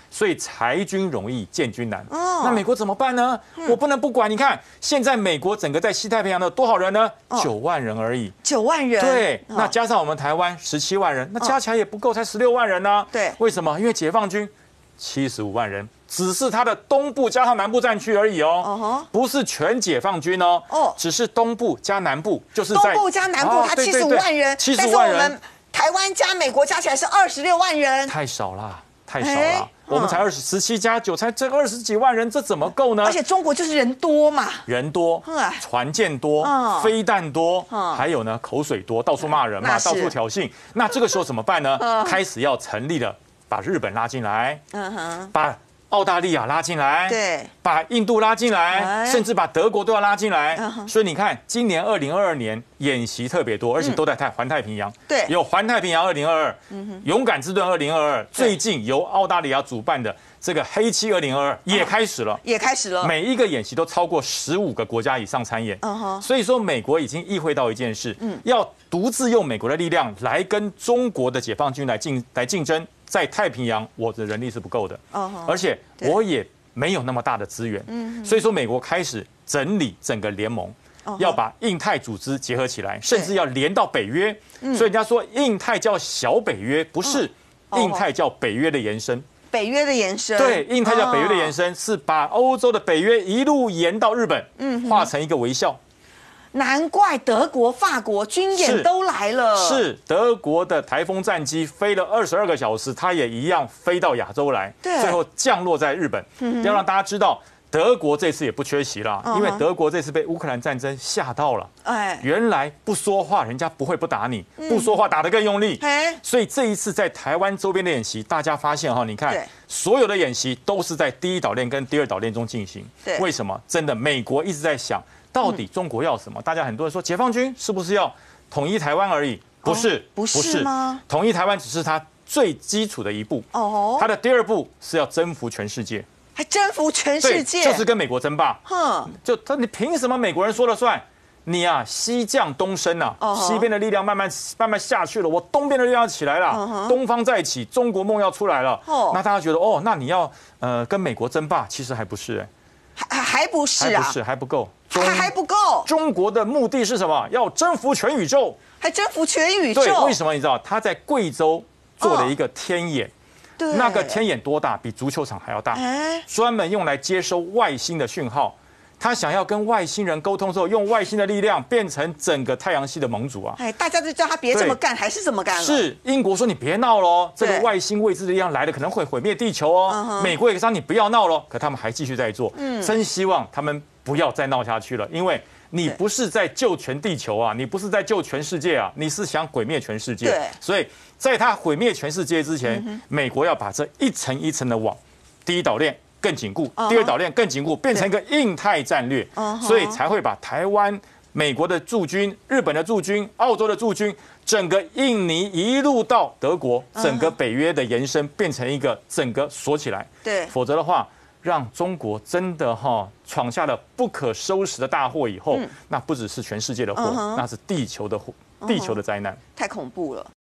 所以裁军容易建军难。哦，那美国怎么办呢？嗯、我不能不管。你看，现在美国整个在西太平洋的多少人呢？九、哦、万人而已。 九万人。 对，哦、那加上我们台湾十七万人，那加起来也不够，才十六万人呢、啊。 对， 为什么？因为解放军七十五万人。只是它的东部加上南部战区而已哦， uh huh. 不是全解放军哦，哦， oh. 只是东部加南部，就是在东部加南部，它七十五万人， 七十五万人， 但是我们台湾加美国加起来是二十六万人， 太少了，太少了，欸、我们才二十十七加九，才这二十几万人，这怎么够呢？ 而且中国就是人多嘛， 人多，船舰多，嗯、飞弹多，嗯、还有呢口水多，到处骂人嘛，到处挑衅，那这个时候怎么办呢？嗯、开始要成立了，把日本拉进来，嗯哼，把澳大利亚拉进来， 对， 把印度拉进来，哎、甚至把德国都要拉进来。嗯、所以你看，今年二零二二年演习特别多，而且都在太环太平洋。 对， 有环太平洋二零二二，勇敢之盾二零二二，最近由澳大利亚主办的这个黑七二零二二也开始了， 也开始了。 每一个演习都超过十五个国家以上参演。嗯哼，所以说美国已经意会到一件事，嗯，要独自用美国的力量来跟中国的解放军来竞来竞争。在太平洋，我的人力是不够的， uh huh, 而且我也没有那么大的资源，嗯、所以说美国开始整理整个联盟， uh huh, 要把印太组织结合起来，甚至要连到北约。嗯、所以人家说印太叫小北约，不是印太叫北约的延伸。 北约的延伸， 对，印太叫北约的延伸，是把欧洲的北约一路延到日本，嗯、画成一个微笑。 难怪德国、法国军演都来了。 是，是德国的台风战机飞了二十二个小时，它也一样飞到亚洲来， 对， 最后降落在日本。嗯、要让大家知道，德国这次也不缺席了，嗯、因为德国这次被乌克兰战争吓到了。哎，原来不说话，人家不会不打你；嗯、不说话，打得更用力。哎，所以这一次在台湾周边的演习，大家发现哈，你看所有的演习都是在第一岛链跟第二岛链中进行。 对， 为什么？真的，美国一直在想。到底中国要什么？大家很多人说，解放军是不是要统一台湾而已？不是， 不是吗？ 统一台湾只是它最基础的一步。哦，它的第二步是要征服全世界， 还征服全世界， 就是跟美国争霸。哼，就他，你凭什么美国人说了算？你啊，西降东升啊，西边的力量慢慢慢慢下去了，我东边的力量起来了，东方再起，中国梦要出来了。哦，那大家觉得，哦，那你要呃跟美国争霸，其实还不是哎。 还还不是啊， 还不是还不够， 还还不够。 中国的目的是什么？要征服全宇宙， 还征服全宇宙。 对，为什么你知道？他在贵州做了一个天眼，对，那个天眼多大？比足球场还要大，专门用来接收外星的讯号。他想要跟外星人沟通之后，用外星的力量变成整个太阳系的盟主啊！ 哎，大家就叫他别这么干，还是这么干了？ 是英国说你别闹喽，这个外星未知的力量来了，可能会毁灭地球哦。美国也说你不要闹喽，可他们还继续在做。嗯，真希望他们不要再闹下去了，因为你不是在救全地球啊，你不是在救全世界啊，你是想毁灭全世界。 对， 所以在他毁灭全世界之前，美国要把这一层一层的网，第一岛链更紧固，第二岛链更紧固，变成一个印太战略，所以才会把台湾、美国的驻军、日本的驻军、澳洲的驻军，整个印尼一路到德国，整个北约的延伸变成一个整个锁起来。 对， 否则的话，让中国真的哈闯下了不可收拾的大祸以后，那不只是全世界的祸，那是地球的祸，地球的灾难， 太恐怖了。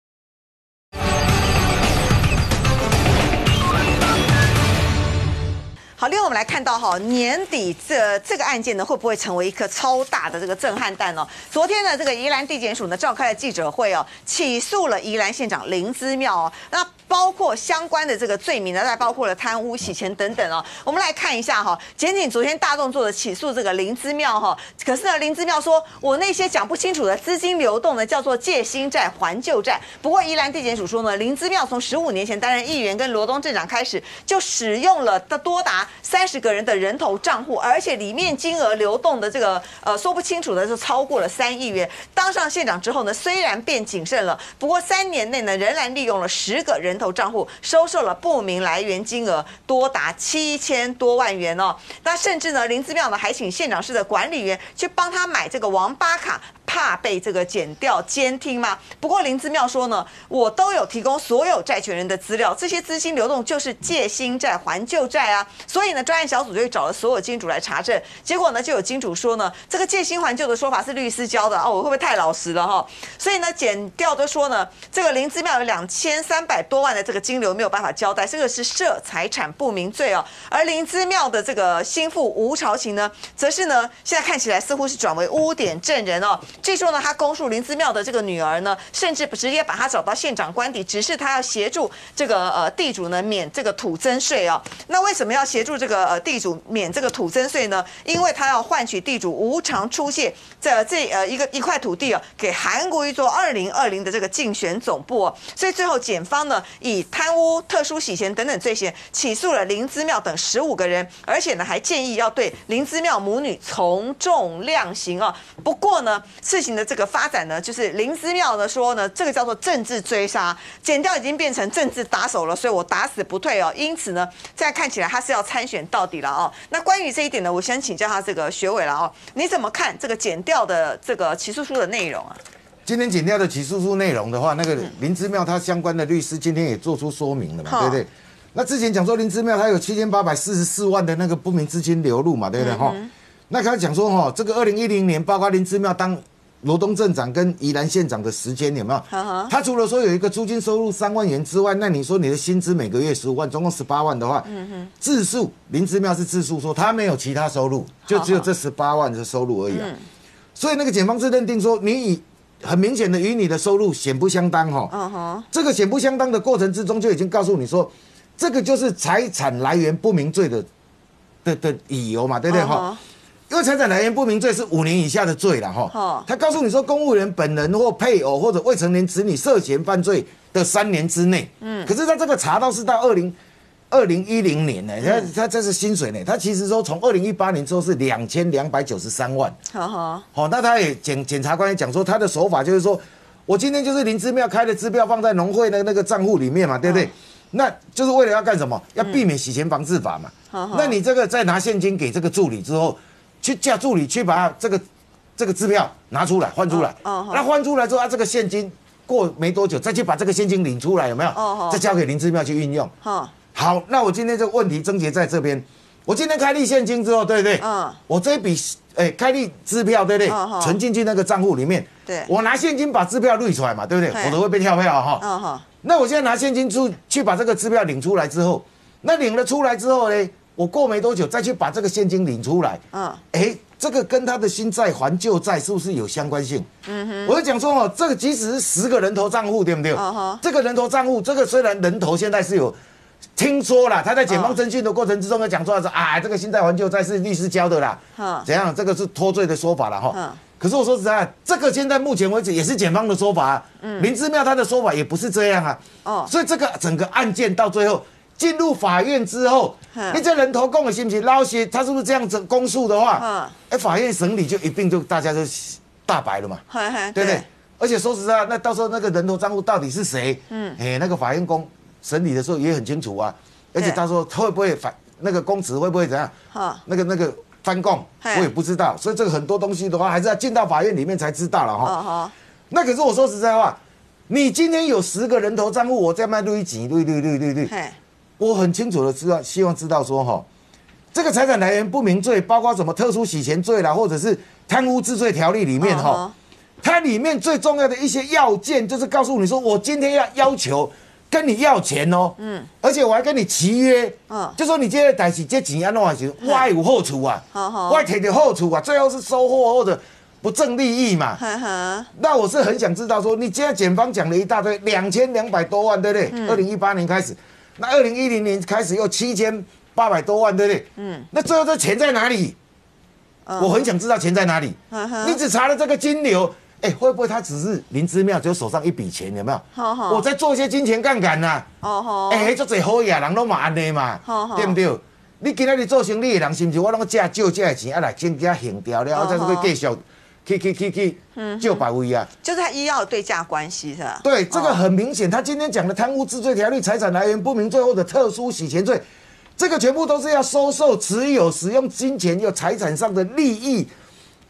好，另外我们来看到哈，年底这这个案件呢，会不会成为一颗超大的这个震撼弹呢？昨天呢，这个宜兰地检署呢召开了记者会哦，起诉了宜兰县长林姿妙哦，那包括相关的这个罪名呢，再包括了贪污、洗钱等等哦。我们来看一下哈，检警昨天大动作的起诉这个林姿妙哈，可是呢，林姿妙说我那些讲不清楚的资金流动呢，叫做借新债还旧债。不过宜兰地检署说呢，林姿妙从十五年前担任议员跟罗东镇长开始，就使用了的多达三十个人的人头账户，而且里面金额流动的这个呃说不清楚的就超过了三亿元。当上县长之后呢，虽然变谨慎了，不过三年内呢，仍然利用了十个人头账户收受了不明来源金额多达七千多万元哦。那甚至呢，林姿妙呢还请县长室的管理员去帮他买这个王八卡。 怕被这个检调监听吗？不过林姿妙说呢，我都有提供所有债权人的资料，这些资金流动就是借新债还旧债啊。所以呢，专案小组就找了所有金主来查证，结果呢，就有金主说呢，这个借新还旧的说法是律师教的哦，我会不会太老实了哈？所以呢，检调都说呢，这个林姿妙有两千三百多万的这个金流没有办法交代，这个是涉财产不明罪哦。而林姿妙的这个心腹吴朝琴呢，则是呢，现在看起来似乎是转为污点证人哦。据说呢，他供述林姿妙的这个女儿呢，甚至直接把他找到县长官邸，指示他要协助这个呃地主呢免这个土增税哦。那为什么要协助这个呃地主免这个土增税呢？因为他要换取地主无偿出借这这呃一个一块土地哦，给韩国瑜做二零二零的这个竞选总部哦。所以最后检方呢，以贪污、特殊洗钱等等罪嫌起诉了林姿妙等十五个人，而且呢还建议要对林姿妙母女从重量刑哦。不过呢，事情的这个发展呢，就是林姿妙呢说呢，这个叫做政治追杀，检调已经变成政治打手了，所以我打死不退哦。因此呢，现在看起来他是要参选到底了哦。那关于这一点呢，我先请教他这个学委了哦，你怎么看这个检调的这个起诉书的内容啊？ 今天检调的起诉书内容的话，那个林姿妙他相关的律师今天也做出说明了嘛，对不对？那之前讲说林姿妙他有七千八百四十四万的那个不明资金流入嘛，对不对哈？嗯、那他讲说哈，这个二零一零年包括林姿妙当罗东镇长跟宜兰县长的时间有没有？嗯、他除了说有一个租金收入三万元之外，那你说你的薪资每个月十五万，总共十八万的话，嗯、自述林姿妙是自述说他没有其他收入，就只有这十八万的收入而已啊。嗯、所以那个检方是认定说你以很明显的与你的收入显不相当哈。嗯、这个显不相当的过程之中就已经告诉你说。这个就是财产来源不明罪的的的理由嘛，对不对哈？ Uh-huh. 因为财产来源不明罪是五年以下的罪了哈。Uh-huh. 他告诉你说，公务员本人或配偶或者未成年子女涉嫌犯罪的三年之内，嗯，可是他这个查到是到二零二零一零年呢，他他这是薪水呢，他其实说从二零一八年之后是两千两百九十三万。好好，好，那他也检检察官也讲说，他的手法就是说，我今天就是林姿妙开的支票放在农会的那个账户里面嘛，对不对？Uh-huh. 那就是为了要干什么？要避免洗钱防治法嘛。嗯、那你这个再拿现金给这个助理之后，去叫助理去把这个这个支票拿出来换出来。哦、那换出来之后，啊，这个现金过没多久再去把这个现金领出来，有没有？哦、再交给林姿妙去运用。哦、好，那我今天这个问题症结在这边。我今天开立现金之后，对不对？嗯、我这一笔诶、欸、开立支票，对不对？哦、存进去那个账户里面。对。我拿现金把支票兑出来嘛，对不对？否则会被跳票哈。哦那我现在拿现金出去把这个支票领出来之后，那领了出来之后呢，我过没多久再去把这个现金领出来，嗯，哎，这个跟他的新债还旧债是不是有相关性？嗯哼，我就讲说哦，这个即使是十个人头账户，对不对？哦、这个人头账户，这个虽然人头现在是有听说啦，他在检方侦讯的过程之中，他讲出来说啊，这个新债还旧债是律师教的啦，嗯、怎样？这个是脱罪的说法了哈。嗯可是我说实在，这个现在目前为止也是检方的说法、啊，嗯，林姿妙他的说法也不是这样啊，哦，所以这个整个案件到最后进入法院之后，你这人头供的是不是捞些？他是不是这样子公诉的话，哎，法院审理就一并就大家就大白了嘛，对不对？而且说实在，那到时候那个人头账户到底是谁？嗯，哎，那个法院公审理的时候也很清楚啊，而且他说会不会反那个公职会不会怎样？那个那个。翻供我也不知道，所以这个很多东西的话，还是要进到法院里面才知道了哈。那可是我说实在话，你今天有十个人头账户，我在卖累钱，累累累累累，我很清楚的知道，希望知道说哈，这个财产来源不明罪，包括什么特殊洗钱罪啦，或者是贪污治罪条例里面哈，它里面最重要的一些要件，就是告诉你说，我今天要要求。跟你要钱哦，嗯，而且我还跟你契约，嗯，就说你这个代志这钱安怎还是我还有好处啊，我还摕到好处啊，最后是收获或者不正利益嘛，那我是很想知道说，你现在检方讲了一大堆，两千两百多万，对不对？二零一八年开始，那二零一零年开始又七千八百多万，对不对？嗯，那最后这钱在哪里？我很想知道钱在哪里。你只查了这个金流。哎、欸，会不会他只是林姿妙只有手上一笔钱，有没有？好好我在做一些金钱杠杆呐。哦好。哎、欸，做最好呀，人都嘛安尼嘛，对不对？你今仔日做生意的人，是不是我拢借借这的钱，啊来先给他还掉了，再去继续去去去去借百位啊？ 就是他医药对价关系是吧？ 对，这个很明显，他今天讲的贪污治罪条例、财产来源不明罪或者特殊洗钱罪，这个全部都是要收受、持有、使用金钱有财产上的利益。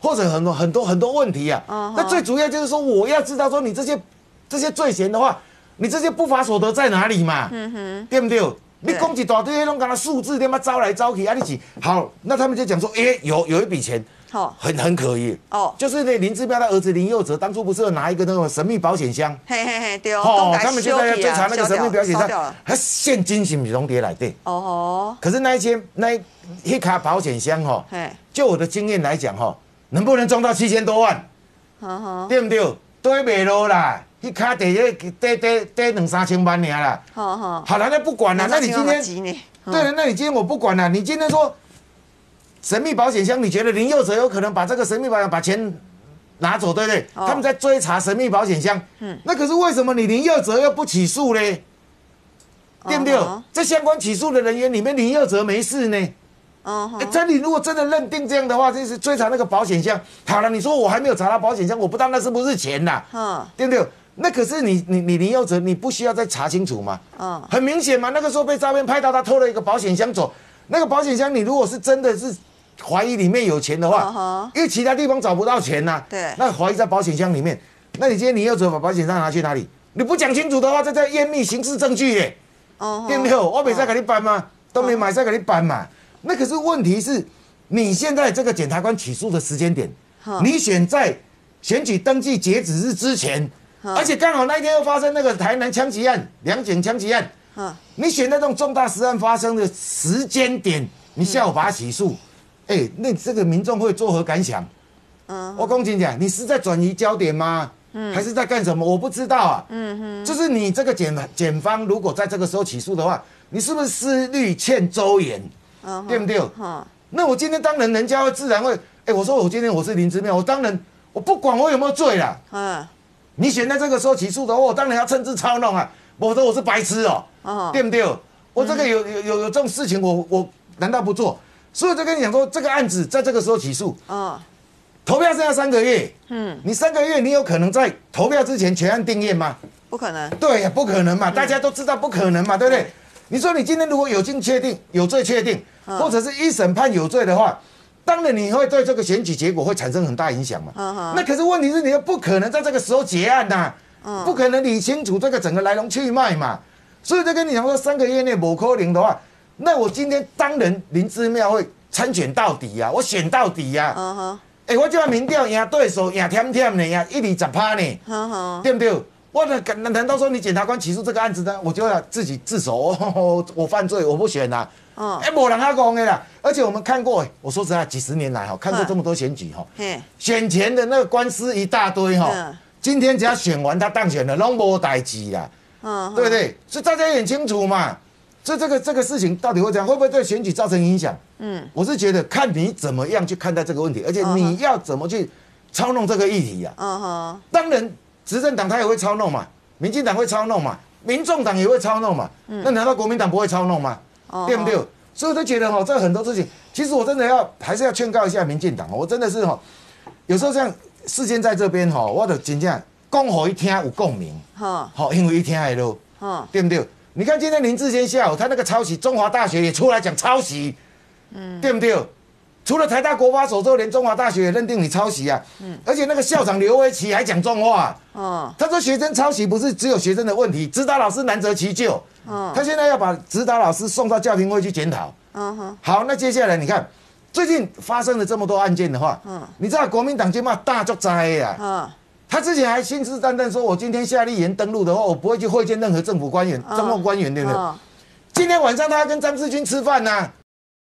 或者很多很多很多问题啊。Uh huh. 那最主要就是说，我要知道说你这些这些罪嫌的话，你这些不法所得在哪里嘛？嗯哼，对不对？你讲一大堆，拢跟他数字，他妈招来招去，啊，你起好，那他们就讲说，哎、欸，有有一笔钱。哦，很很可疑哦，就是那林志标他儿子林佑哲当初不是有拿一个那种神秘保险箱， 嘿嘿嘿，对哦， 他们就在追查那个神秘保险箱，他现金是不是拢叠来对？哦吼，可是那一些那一卡保险箱哈，就我的经验来讲哈，能不能装到七千多万？对不对？对袂落啦，一卡得得得得得两三千万尔啦。好好，好了，那不管了，那你今天对了，那你今天我不管了，你今天说。神秘保险箱，你觉得林佑哲有可能把这个神秘保险把钱拿走，对不对？哦、他们在追查神秘保险箱，嗯，那可是为什么你林佑哲又不起诉呢？对不对？哦、这相关起诉的人员里面，林佑哲没事呢。哦，欸、这你如果真的认定这样的话，就是追查那个保险箱。好了，你说我还没有查到保险箱，我不知道那是不是钱呐？嗯，对不对？那可是你你你林佑哲，你不需要再查清楚吗？嗯，很明显嘛，那个时候被照片拍到他偷了一个保险箱走，那个保险箱你如果是真的是。怀疑里面有钱的话， uh huh. 因为其他地方找不到钱呐、啊，对，那怀疑在保险箱里面，那你今天你又怎么把保险箱拿去哪里？你不讲清楚的话，这叫湮灭刑事证据耶， uh huh. 对不对？我没再给你办吗？都没买再给你办嘛。那可是问题是，你现在这个检察官起诉的时间点， uh huh. 你选在选举登记截止日之前， uh huh. 而且刚好那一天又发生那个台南枪击案、两警枪击案， uh huh. 你选在这种重大实案发生的时间点，你下午把它起诉。Uh huh. 哎、欸，那这个民众会作何感想？嗯，我公斤讲，你是在转移焦点吗？嗯，还是在干什么？我不知道啊。嗯哼，就是你这个检检方如果在这个时候起诉的话，你是不是思虑欠周延？嗯，对不对？嗯，那我今天当然人家会自然会，哎、欸，我说我今天我是林之妙，我当然我不管我有没有罪啦。嗯，你选在这个时候起诉的话，我当然要趁机操弄啊。我说我是白痴哦、喔，哦、对不对？我这个有有有有这种事情我，我我难道不做？所以我就跟你讲说，这个案子在这个时候起诉，哦，投票剩下三个月，嗯，你三个月你有可能在投票之前全案定谳吗？ 不可能。 对呀，不可能嘛，嗯、大家都知道不可能嘛，对不对？嗯、你说你今天如果有罪确定，有罪确定，嗯、或者是一审判有罪的话，当然你会对这个选举结果会产生很大影响嘛。嗯、那可是问题是你又不可能在这个时候结案呐、啊，嗯、不可能理清楚这个整个来龙去脉嘛。所以就跟你讲说，三个月内不可能的话。那我今天当然林之妙会参选到底呀、啊，我选到底呀、啊。嗯哼，哎，我这样民调赢对手赢甜甜的，赢一厘十趴呢。嗯哼，对不对？我难难道说你检察官起诉这个案子呢，我就要自己自首？我我犯罪，我不选啦、啊。嗯，哎，没人他讲的啦。而且我们看过，我说实在，几十年来哈，看过这么多选举哈，选前的那个官司一大堆哈。嗯、今天只要选完他当选了，拢无代志啦。嗯，对不对？所以大家也很清楚嘛。所以这个这个事情到底会怎样？会不会对选举造成影响？嗯，我是觉得看你怎么样去看待这个问题，而且你要怎么去操弄这个议题呀、啊？嗯哼，当然执政党他也会操弄嘛，民进党会操弄嘛，民众党也会操弄嘛。嗯，那难道国民党不会操弄吗？哦、对不对？所以我就觉得哈，这很多事情，其实我真的要还是要劝告一下民进党，我真的是哈，有时候这样事件在这边哈，我就真正讲给他听有共鸣，哈，好，因为他听得到，嗯，对不对？你看今天林智坚下午他那个抄袭，中华大学也出来讲抄袭，嗯，对不对？除了台大国发所之后，连中华大学也认定你抄袭啊，嗯，而且那个校长刘维奇还讲重话，哦，他说学生抄袭不是只有学生的问题，指导老师难责其咎，哦，他现在要把指导老师送到教评会去检讨，嗯哼，好，那接下来你看最近发生了这么多案件的话，嗯，你知道国民党今嘛大作灾呀，嗯。他之前还信誓旦旦说，我今天夏立言登陆的话，我不会去会见任何政府官员、中共官员，对不对？哦、今天晚上他要跟张志军吃饭呢、啊。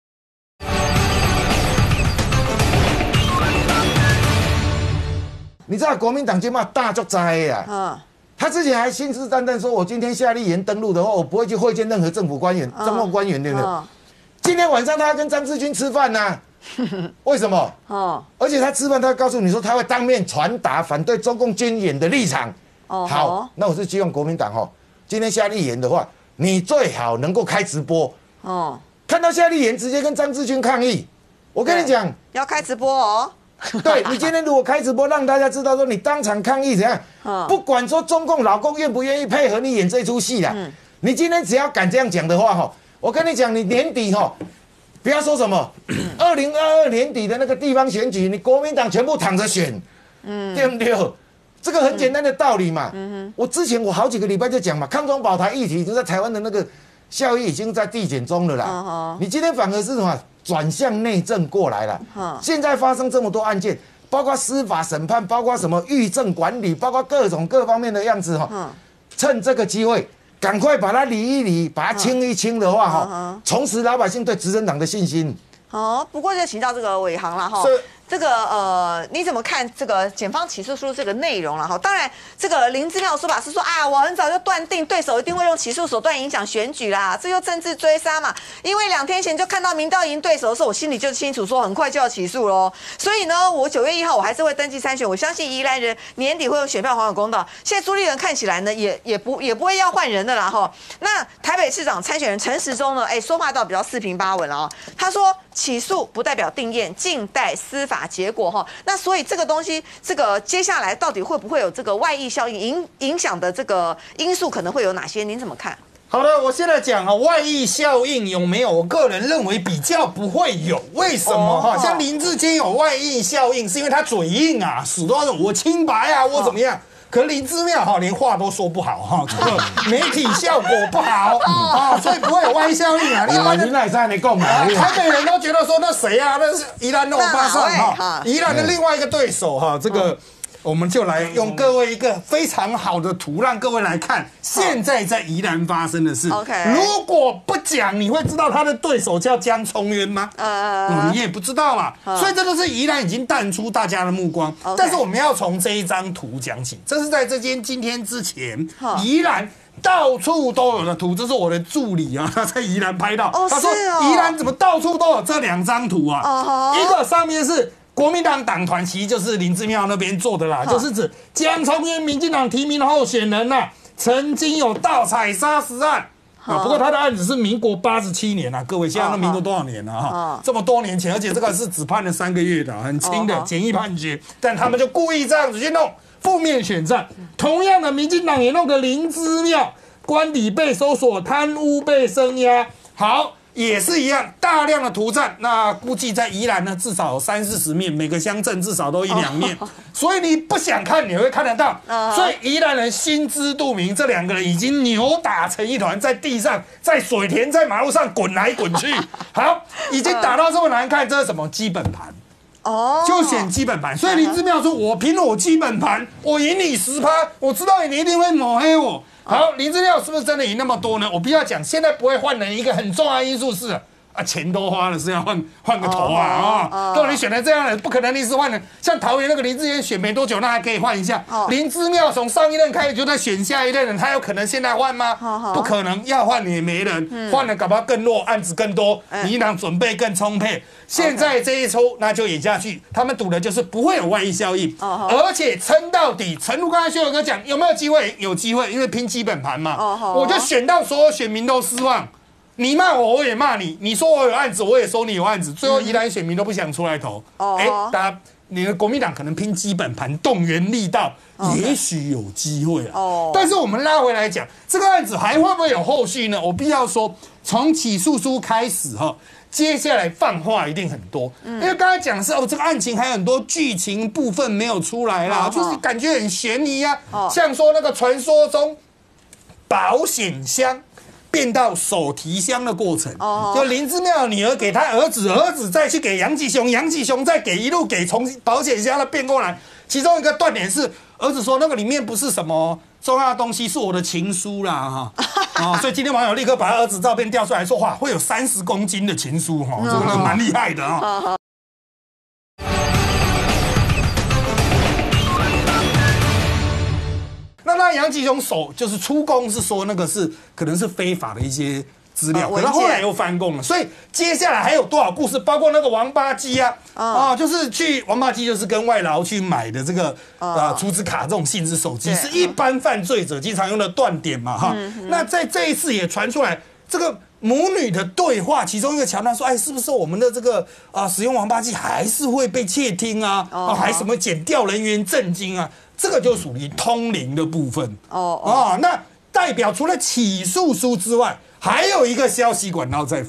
你知道国民党今嘛大作灾呀？哦、他之前还信誓旦旦说，我今天夏立言登陆的话，我不会去会见任何政府官员、哦、中共官员，对不对？哦、今天晚上他要跟张志军吃饭呢、啊。为什么？哦，而且他吃饭，他告诉你说他会当面传达反对中共军演的立场。哦，好，那我是希望国民党哦，今天夏立言的话，你最好能够开直播。哦，看到夏立言直接跟张志军抗议，我跟你讲， 要开直播哦。 对你今天如果开直播，让大家知道说你当场抗议怎样，哦、不管说中共老公愿不愿意配合你演这出戏啦，嗯、你今天只要敢这样讲的话哈，我跟你讲，你年底哈。 不要说什么，二零二二年底的那个地方选举，你国民党全部躺着选，嗯，对不对？这个很简单的道理嘛。嗯、我之前我好几个礼拜就讲嘛，抗中保台议题已经在台湾的那个效益已经在递减中了啦。Uh huh. 你今天反而是什么转向内政过来了？ Uh huh. 现在发生这么多案件，包括司法审判，包括什么狱政管理，包括各种各方面的样子哈。Uh huh. 趁这个机会，赶快把它理一理，把它清一清的话哈，重拾老百姓对执政党的信心。 哦，不过就请教这个伟航了哈。这个呃，你怎么看这个检方起诉书这个内容了哈？当然，这个林姿妙的说法是说啊，我很早就断定对手一定会用起诉手段影响选举啦，这就政治追杀嘛。因为两天前就看到民调赢对手的时候，我心里就清楚说很快就要起诉喽。所以呢，我九月一号我还是会登记参选，我相信宜兰人年底会有选票还有公道。现在朱立伦看起来呢，也也不也不会要换人的啦哈。那台北市长参选人陈时中呢，哎，说话倒比较四平八稳了啊。他说起诉不代表定验，静待司法结果哈。那所以这个东西，这个接下来到底会不会有这个外溢效应影影响的这个因素，可能会有哪些？您怎么看？ 好的，我现在讲啊，外溢效应有没有？我个人认为比较不会有。为什么哈？像林志坚有外溢效应，是因为他嘴硬啊，死都要说我清白啊，我怎么样？可林姿妙哈连话都说不好哈，这个媒体效果不好啊，所以不会有外溢效应啊。一般的那在你讲嘛， 台北人都觉得说那谁啊，那是宜兰的欧巴桑哈，宜兰的另外一个对手哈，这个。我们就来用各位一个非常好的图，让各位来看现在在宜兰发生的事。 OK， 如果不讲，你会知道他的对手叫江聪渊吗？呃、嗯，你也不知道嘛。所以这就是宜兰已经淡出大家的目光。Okay. 但是我们要从这一张图讲起，这是在这间今天之前，宜兰到处都有的图，这是我的助理啊，他在宜兰拍到。 哦、 他说宜兰怎么到处都有这两张图啊？哦、一个上面是。国民党党团其实就是林姿妙那边做的啦，就是指江聪渊民进党提名的候选人呐，曾经有盗采砂石案啊，不过他的案子是民国八十七年啊，各位现在都民国多少年了哈？这么多年前，而且这个是只判了三个月的，很轻的简易判决，但他们就故意这样子去弄负面选战。同样的，民进党也弄个林姿妙，官邸被搜索，贪污被声压，好。也是一样，大量的图战，那估计在宜兰呢，至少有三四十面，每个乡镇至少都一两面，所以你不想看，你会看得到。所以宜兰人心知肚明，这两个人已经扭打成一团，在地上、在水田、在马路上滚来滚去。好，已经打到这么难看，这是什么基本盘？哦，就选基本盘。所以林姿妙说：“我凭了我基本盘，我赢你十趴，我知道你一定会抹黑我。”好，林姿妙是不是真的赢那么多呢？我不要讲，现在不会换人，一个很重要的因素是啊，钱都花了，是要换换个头啊啊！如果你选了这样的人，不可能临时换人。像桃园那个林志坚选没多久，那还可以换一下。林姿妙从上一任开始就在选下一任人，他有可能现在换吗？不可能，要换也没人，换了搞不好更弱，案子更多，民进党准备更充沛。现在这一抽，那就演下去。他们赌的就是不会有外溢效应，而且撑到底。诚如刚才薛友哥讲，有没有机会？有机会，因为拼基本盘嘛。我就选到所有选民都失望。你骂我，我也骂你。你说我有案子，我也说你有案子。最后宜兰选民都不想出来投。哎、欸，大家，你的国民党可能拼基本盘，动员力道，也许有机会啊。哦。但是我们拉回来讲，这个案子还会不会有后续呢？我必须要说，从起诉书开始哈。接下来放话一定很多，因为刚才讲的是哦，这个案情还有很多剧情部分没有出来啦，就是感觉很悬疑啊。像说那个传说中保险箱变到手提箱的过程，就林姿妙的女儿给他儿子，儿子再去给杨吉雄，杨吉雄再给一路给从保险箱的变过来。其中一个断点是，儿子说那个里面不是什么重要的东西，是我的情书啦哈。啊、哦，所以今天网友立刻把他儿子照片调出来说，哇，会有三十公斤的情书哈，这个蛮厉害的啊、哦。那那杨吉雄手就是出供是说那个是可能是非法的一些资料，可是后来又翻供了，所以接下来还有多少故事？包括那个王八鸡啊，啊，就是去王八鸡就是跟外劳去买的这个啊储值卡这种性质手机，是一般犯罪者经常用的断点嘛哈。那在这一次也传出来这个母女的对话，其中一个桥段说，哎，是不是我们的这个啊使用王八鸡还是会被窃听啊？哦，还什么检调人员震惊啊？这个就属于通灵的部分哦哦。那代表除了起诉书之外，还有一个消息管道在放，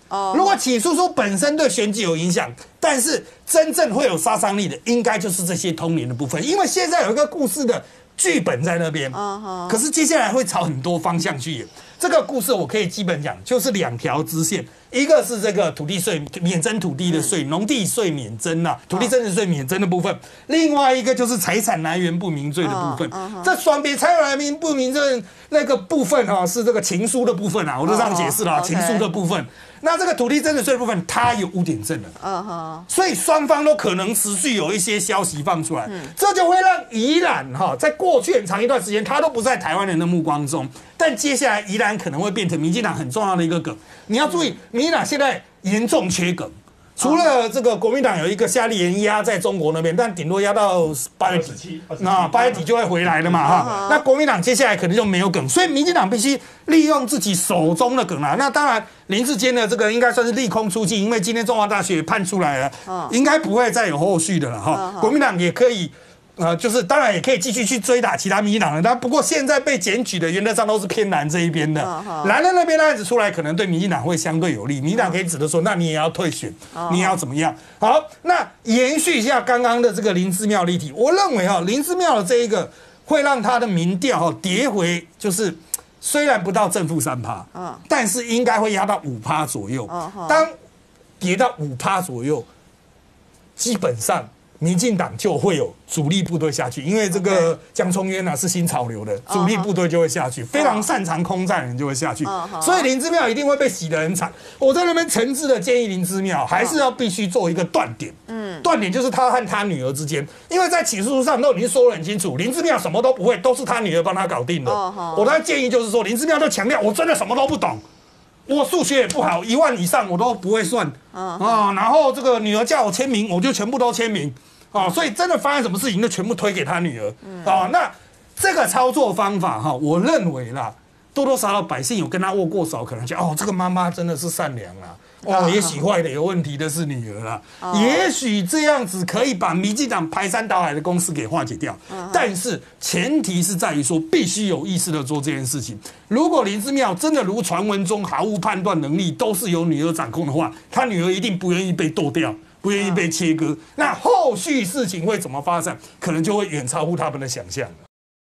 哦，如果起诉书本身对选举有影响，但是真正会有杀伤力的，应该就是这些通联的部分，因为现在有一个故事的剧本在那边，可是接下来会朝很多方向去演。这个故事我可以基本讲，就是两条支线，一个是这个土地税免征土地的税，农地税免征啊，土地增值税免征的部分；另外一个就是财产来源不明罪的部分。这双边财产来源不明罪那个部分哈，是这个情书的部分啊，我都这样解释了，情书的部分。那这个土地增值税的部分，它有污点证人，嗯哼，所以双方都可能持续有一些消息放出来，嗯、这就会让宜兰哈，在过去很长一段时间，它都不在台湾人的目光中，但接下来宜兰可能会变成民进党很重要的一个梗。你要注意，民进党现在严重缺梗。除了这个国民党有一个夏立言压在中国那边，但顶多压到八月底，那八月底就会回来了嘛哈。那国民党接下来可能就没有梗，所以民进党必须利用自己手中的梗啊。那当然，林智坚的这个应该算是利空出尽，因为今天中华大学也判出来了，应该不会再有后续的了哈。国民党也可以。呃，就是当然也可以继续去追打其他民进党人，但不过现在被检举的原则上都是偏蓝这一边的，蓝的那边的案子出来，可能对民进党会相对有利，民进党可以指着说，那你也要退选，你也要怎么样？好，那延续一下刚刚的这个林姿妙议题，我认为哈，林姿妙的这一个会让他的民调哈跌回，就是虽然不到正负三趴，但是应该会压到五趴左右。当跌到五趴左右，基本上。民进党就会有主力部队下去，因为这个江聪渊啊是新潮流的，主力部队就会下去，非常擅长空战的人就会下去，所以林姿妙一定会被洗得很惨。我在那边诚挚的建议林姿妙，还是要必须做一个断点，嗯，断点就是他和他女儿之间，因为在起诉书上都已经说得很清楚，林姿妙什么都不会，都是他女儿帮他搞定的。我的建议就是说，林姿妙就强调，我真的什么都不懂。我数学也不好，一万以上我都不会算啊。然后这个女儿叫我签名，我就全部都签名啊。所以真的发生什么事情，就全部推给他女儿啊。那这个操作方法哈，我认为啦，多多少少百姓有跟他握过手，可能讲哦，这个妈妈真的是善良啦。哦，也许坏的有问题的是女儿啦，也许这样子可以把民进党排山倒海的攻势给化解掉，但是前提是在于说必须有意识的做这件事情。如果林姿妙真的如传闻中毫无判断能力，都是由女儿掌控的话，他女儿一定不愿意被剁掉，不愿意被切割，那后续事情会怎么发展，可能就会远超乎他们的想象了。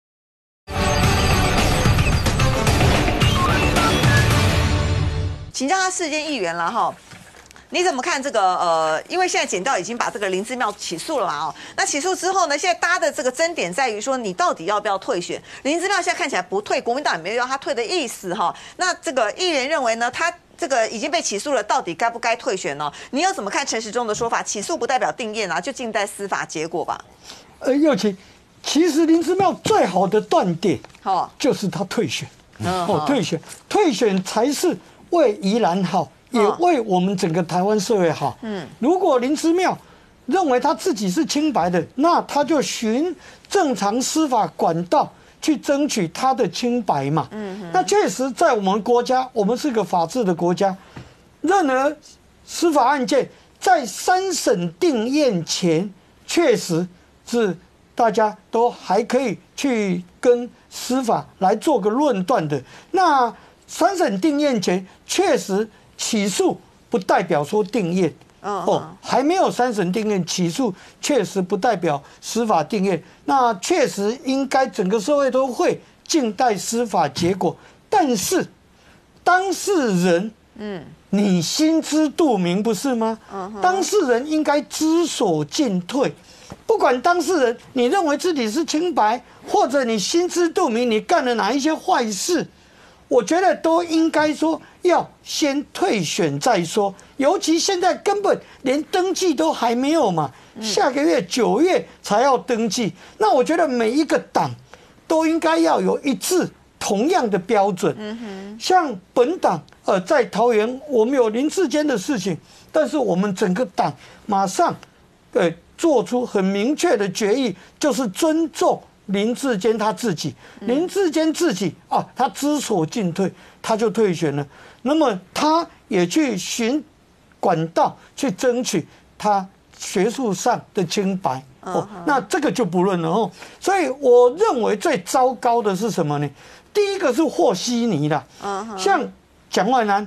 请教他世间议员了哈，你怎么看这个？呃，因为现在检调已经把这个林姿妙起诉了嘛，哦，那起诉之后呢，现在大家的这个争点在于说，你到底要不要退选？林姿妙现在看起来不退，国民党也没有要他退的意思哈。那这个议员认为呢，他这个已经被起诉了，到底该不该退选呢？你又怎么看陈时中的说法？起诉不代表定验啊，就静待司法结果吧。 呃，尤其其实林姿妙最好的断点，哦，就是他退选，哦，退选，退选才是。为宜兰好，也为我们整个台湾社会好。嗯，如果林姿妙认为他自己是清白的，那他就循正常司法管道去争取他的清白嘛。嗯，那确实在我们国家，我们是个法治的国家，任何司法案件在三审定验前，确实是大家都还可以去跟司法来做个论断的。那三审定验前，确实起诉不代表说定验，哦，还没有三审定验，起诉确实不代表司法定验。那确实应该整个社会都会静待司法结果，但是当事人，嗯，你心知肚明不是吗？当事人应该知所进退。不管当事人你认为自己是清白，或者你心知肚明你干了哪一些坏事。我觉得都应该说要先退选再说，尤其现在根本连登记都还没有嘛，下个月九月才要登记。那我觉得每一个党都应该要有一致同样的标准。像本党呃在桃园，我们有林智坚的事情，但是我们整个党马上呃做出很明确的决议，就是尊重。林智坚他自己，林智坚自己啊，他知所进退，他就退选了。那么他也去寻管道去争取他学术上的清白哦。那这个就不论了哦。所以我认为最糟糕的是什么呢？第一个是和稀泥啦，像蒋万安，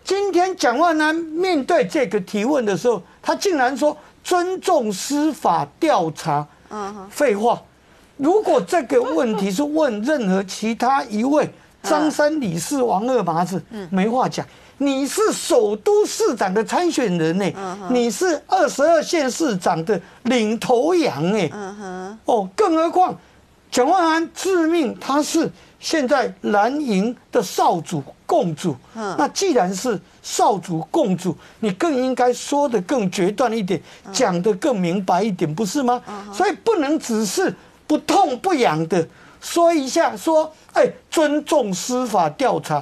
今天蒋万安面对这个提问的时候，他竟然说尊重司法调查。嗯，废话。如果这个问题是问任何其他一位张三李四王二麻子，没话讲。你是首都市长的参选人呢、欸，你是二十二县市长的领头羊哎、欸，哦，更何况蒋万安自命他是现在蓝营的少主共主，那既然是少主共主，你更应该说得更决断一点，讲得更明白一点，不是吗？所以不能只是不痛不痒的说一下，说哎，尊重司法调查。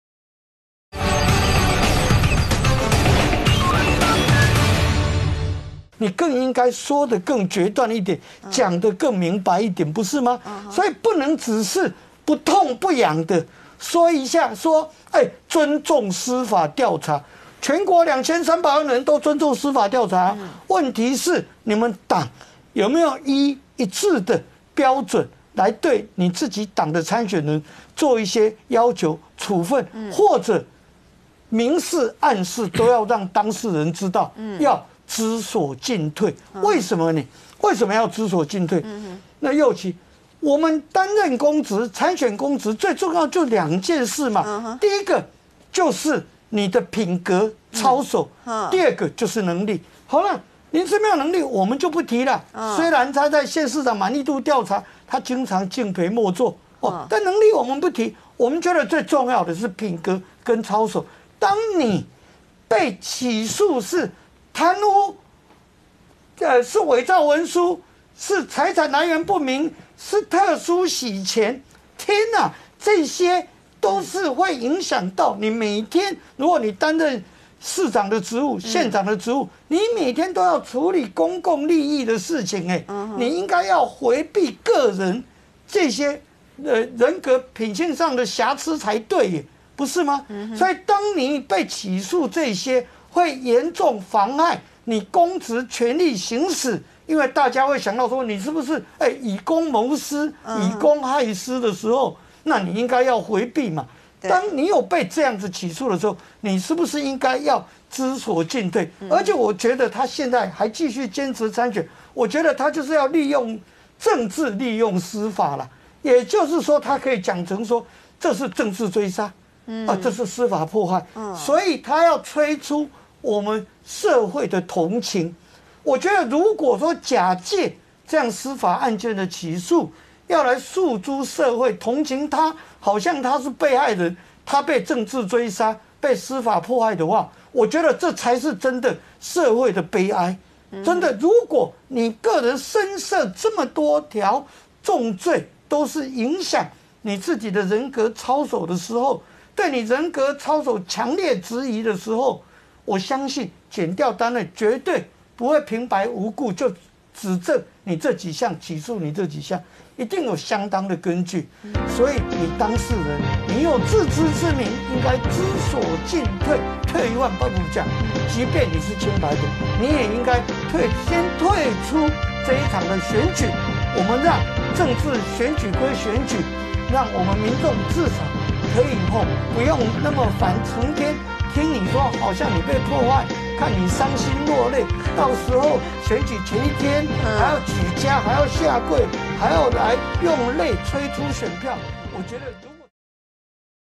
你更应该说得更决断一点，讲得更明白一点，不是吗？所以不能只是不痛不痒的说一下，说哎，尊重司法调查，全国两千三百万人都尊重司法调查。问题是你们党有没有依一致的标准来对你自己党的参选人做一些要求、处分，或者明示暗示都要让当事人知道，要知所进退。为什么呢？为什么要知所进退？那尤其我们担任公职、参选公职，最重要就两件事嘛。第一个就是你的品格操守，第二个就是能力。好了，林智妙能力我们就不提了。虽然他在县市长满意度调查，他经常敬陪末座哦，但能力我们不提。我们觉得最重要的是品格跟操守。当你被起诉是贪污，呃，是伪造文书，是财产来源不明，是特殊洗钱，天哪，这些都是会影响到你每天。如果你担任市长的职务、县长的职务，你每天都要处理公共利益的事情，哎，你应该要回避个人这些呃人格品性上的瑕疵才对耶，不是吗？所以当你被起诉这些，会严重妨碍你公职权力行使，因为大家会想到说你是不是哎以公谋私、以公害私的时候，那你应该要回避嘛。当你有被这样子起诉的时候，你是不是应该要知所进退？而且我觉得他现在还继续坚持参选，我觉得他就是要利用政治、利用司法了。也就是说，他可以讲成说这是政治追杀，啊，这是司法迫害，所以他要催出我们社会的同情。我觉得，如果说假借这样司法案件的起诉，要来诉诸社会同情他，好像他是被害人，他被政治追杀、被司法迫害的话，我觉得这才是真的社会的悲哀。真的，如果你个人身涉这么多条重罪，都是影响你自己的人格操守的时候，对你人格操守强烈质疑的时候，我相信检调单位绝对不会平白无故就指证你这几项，起诉你这几项，一定有相当的根据。所以你当事人，你有自知之明，应该知所进退。退一万步讲，即便你是清白的，你也应该退，先退出这一场的选举。我们让政治选举归选举，让我们民众至少可以以后不用那么烦，成天听你说好像你被破坏，看你伤心落泪，到时候选举前一天还要举家，还要下跪，还要来用泪催出选票。我觉得。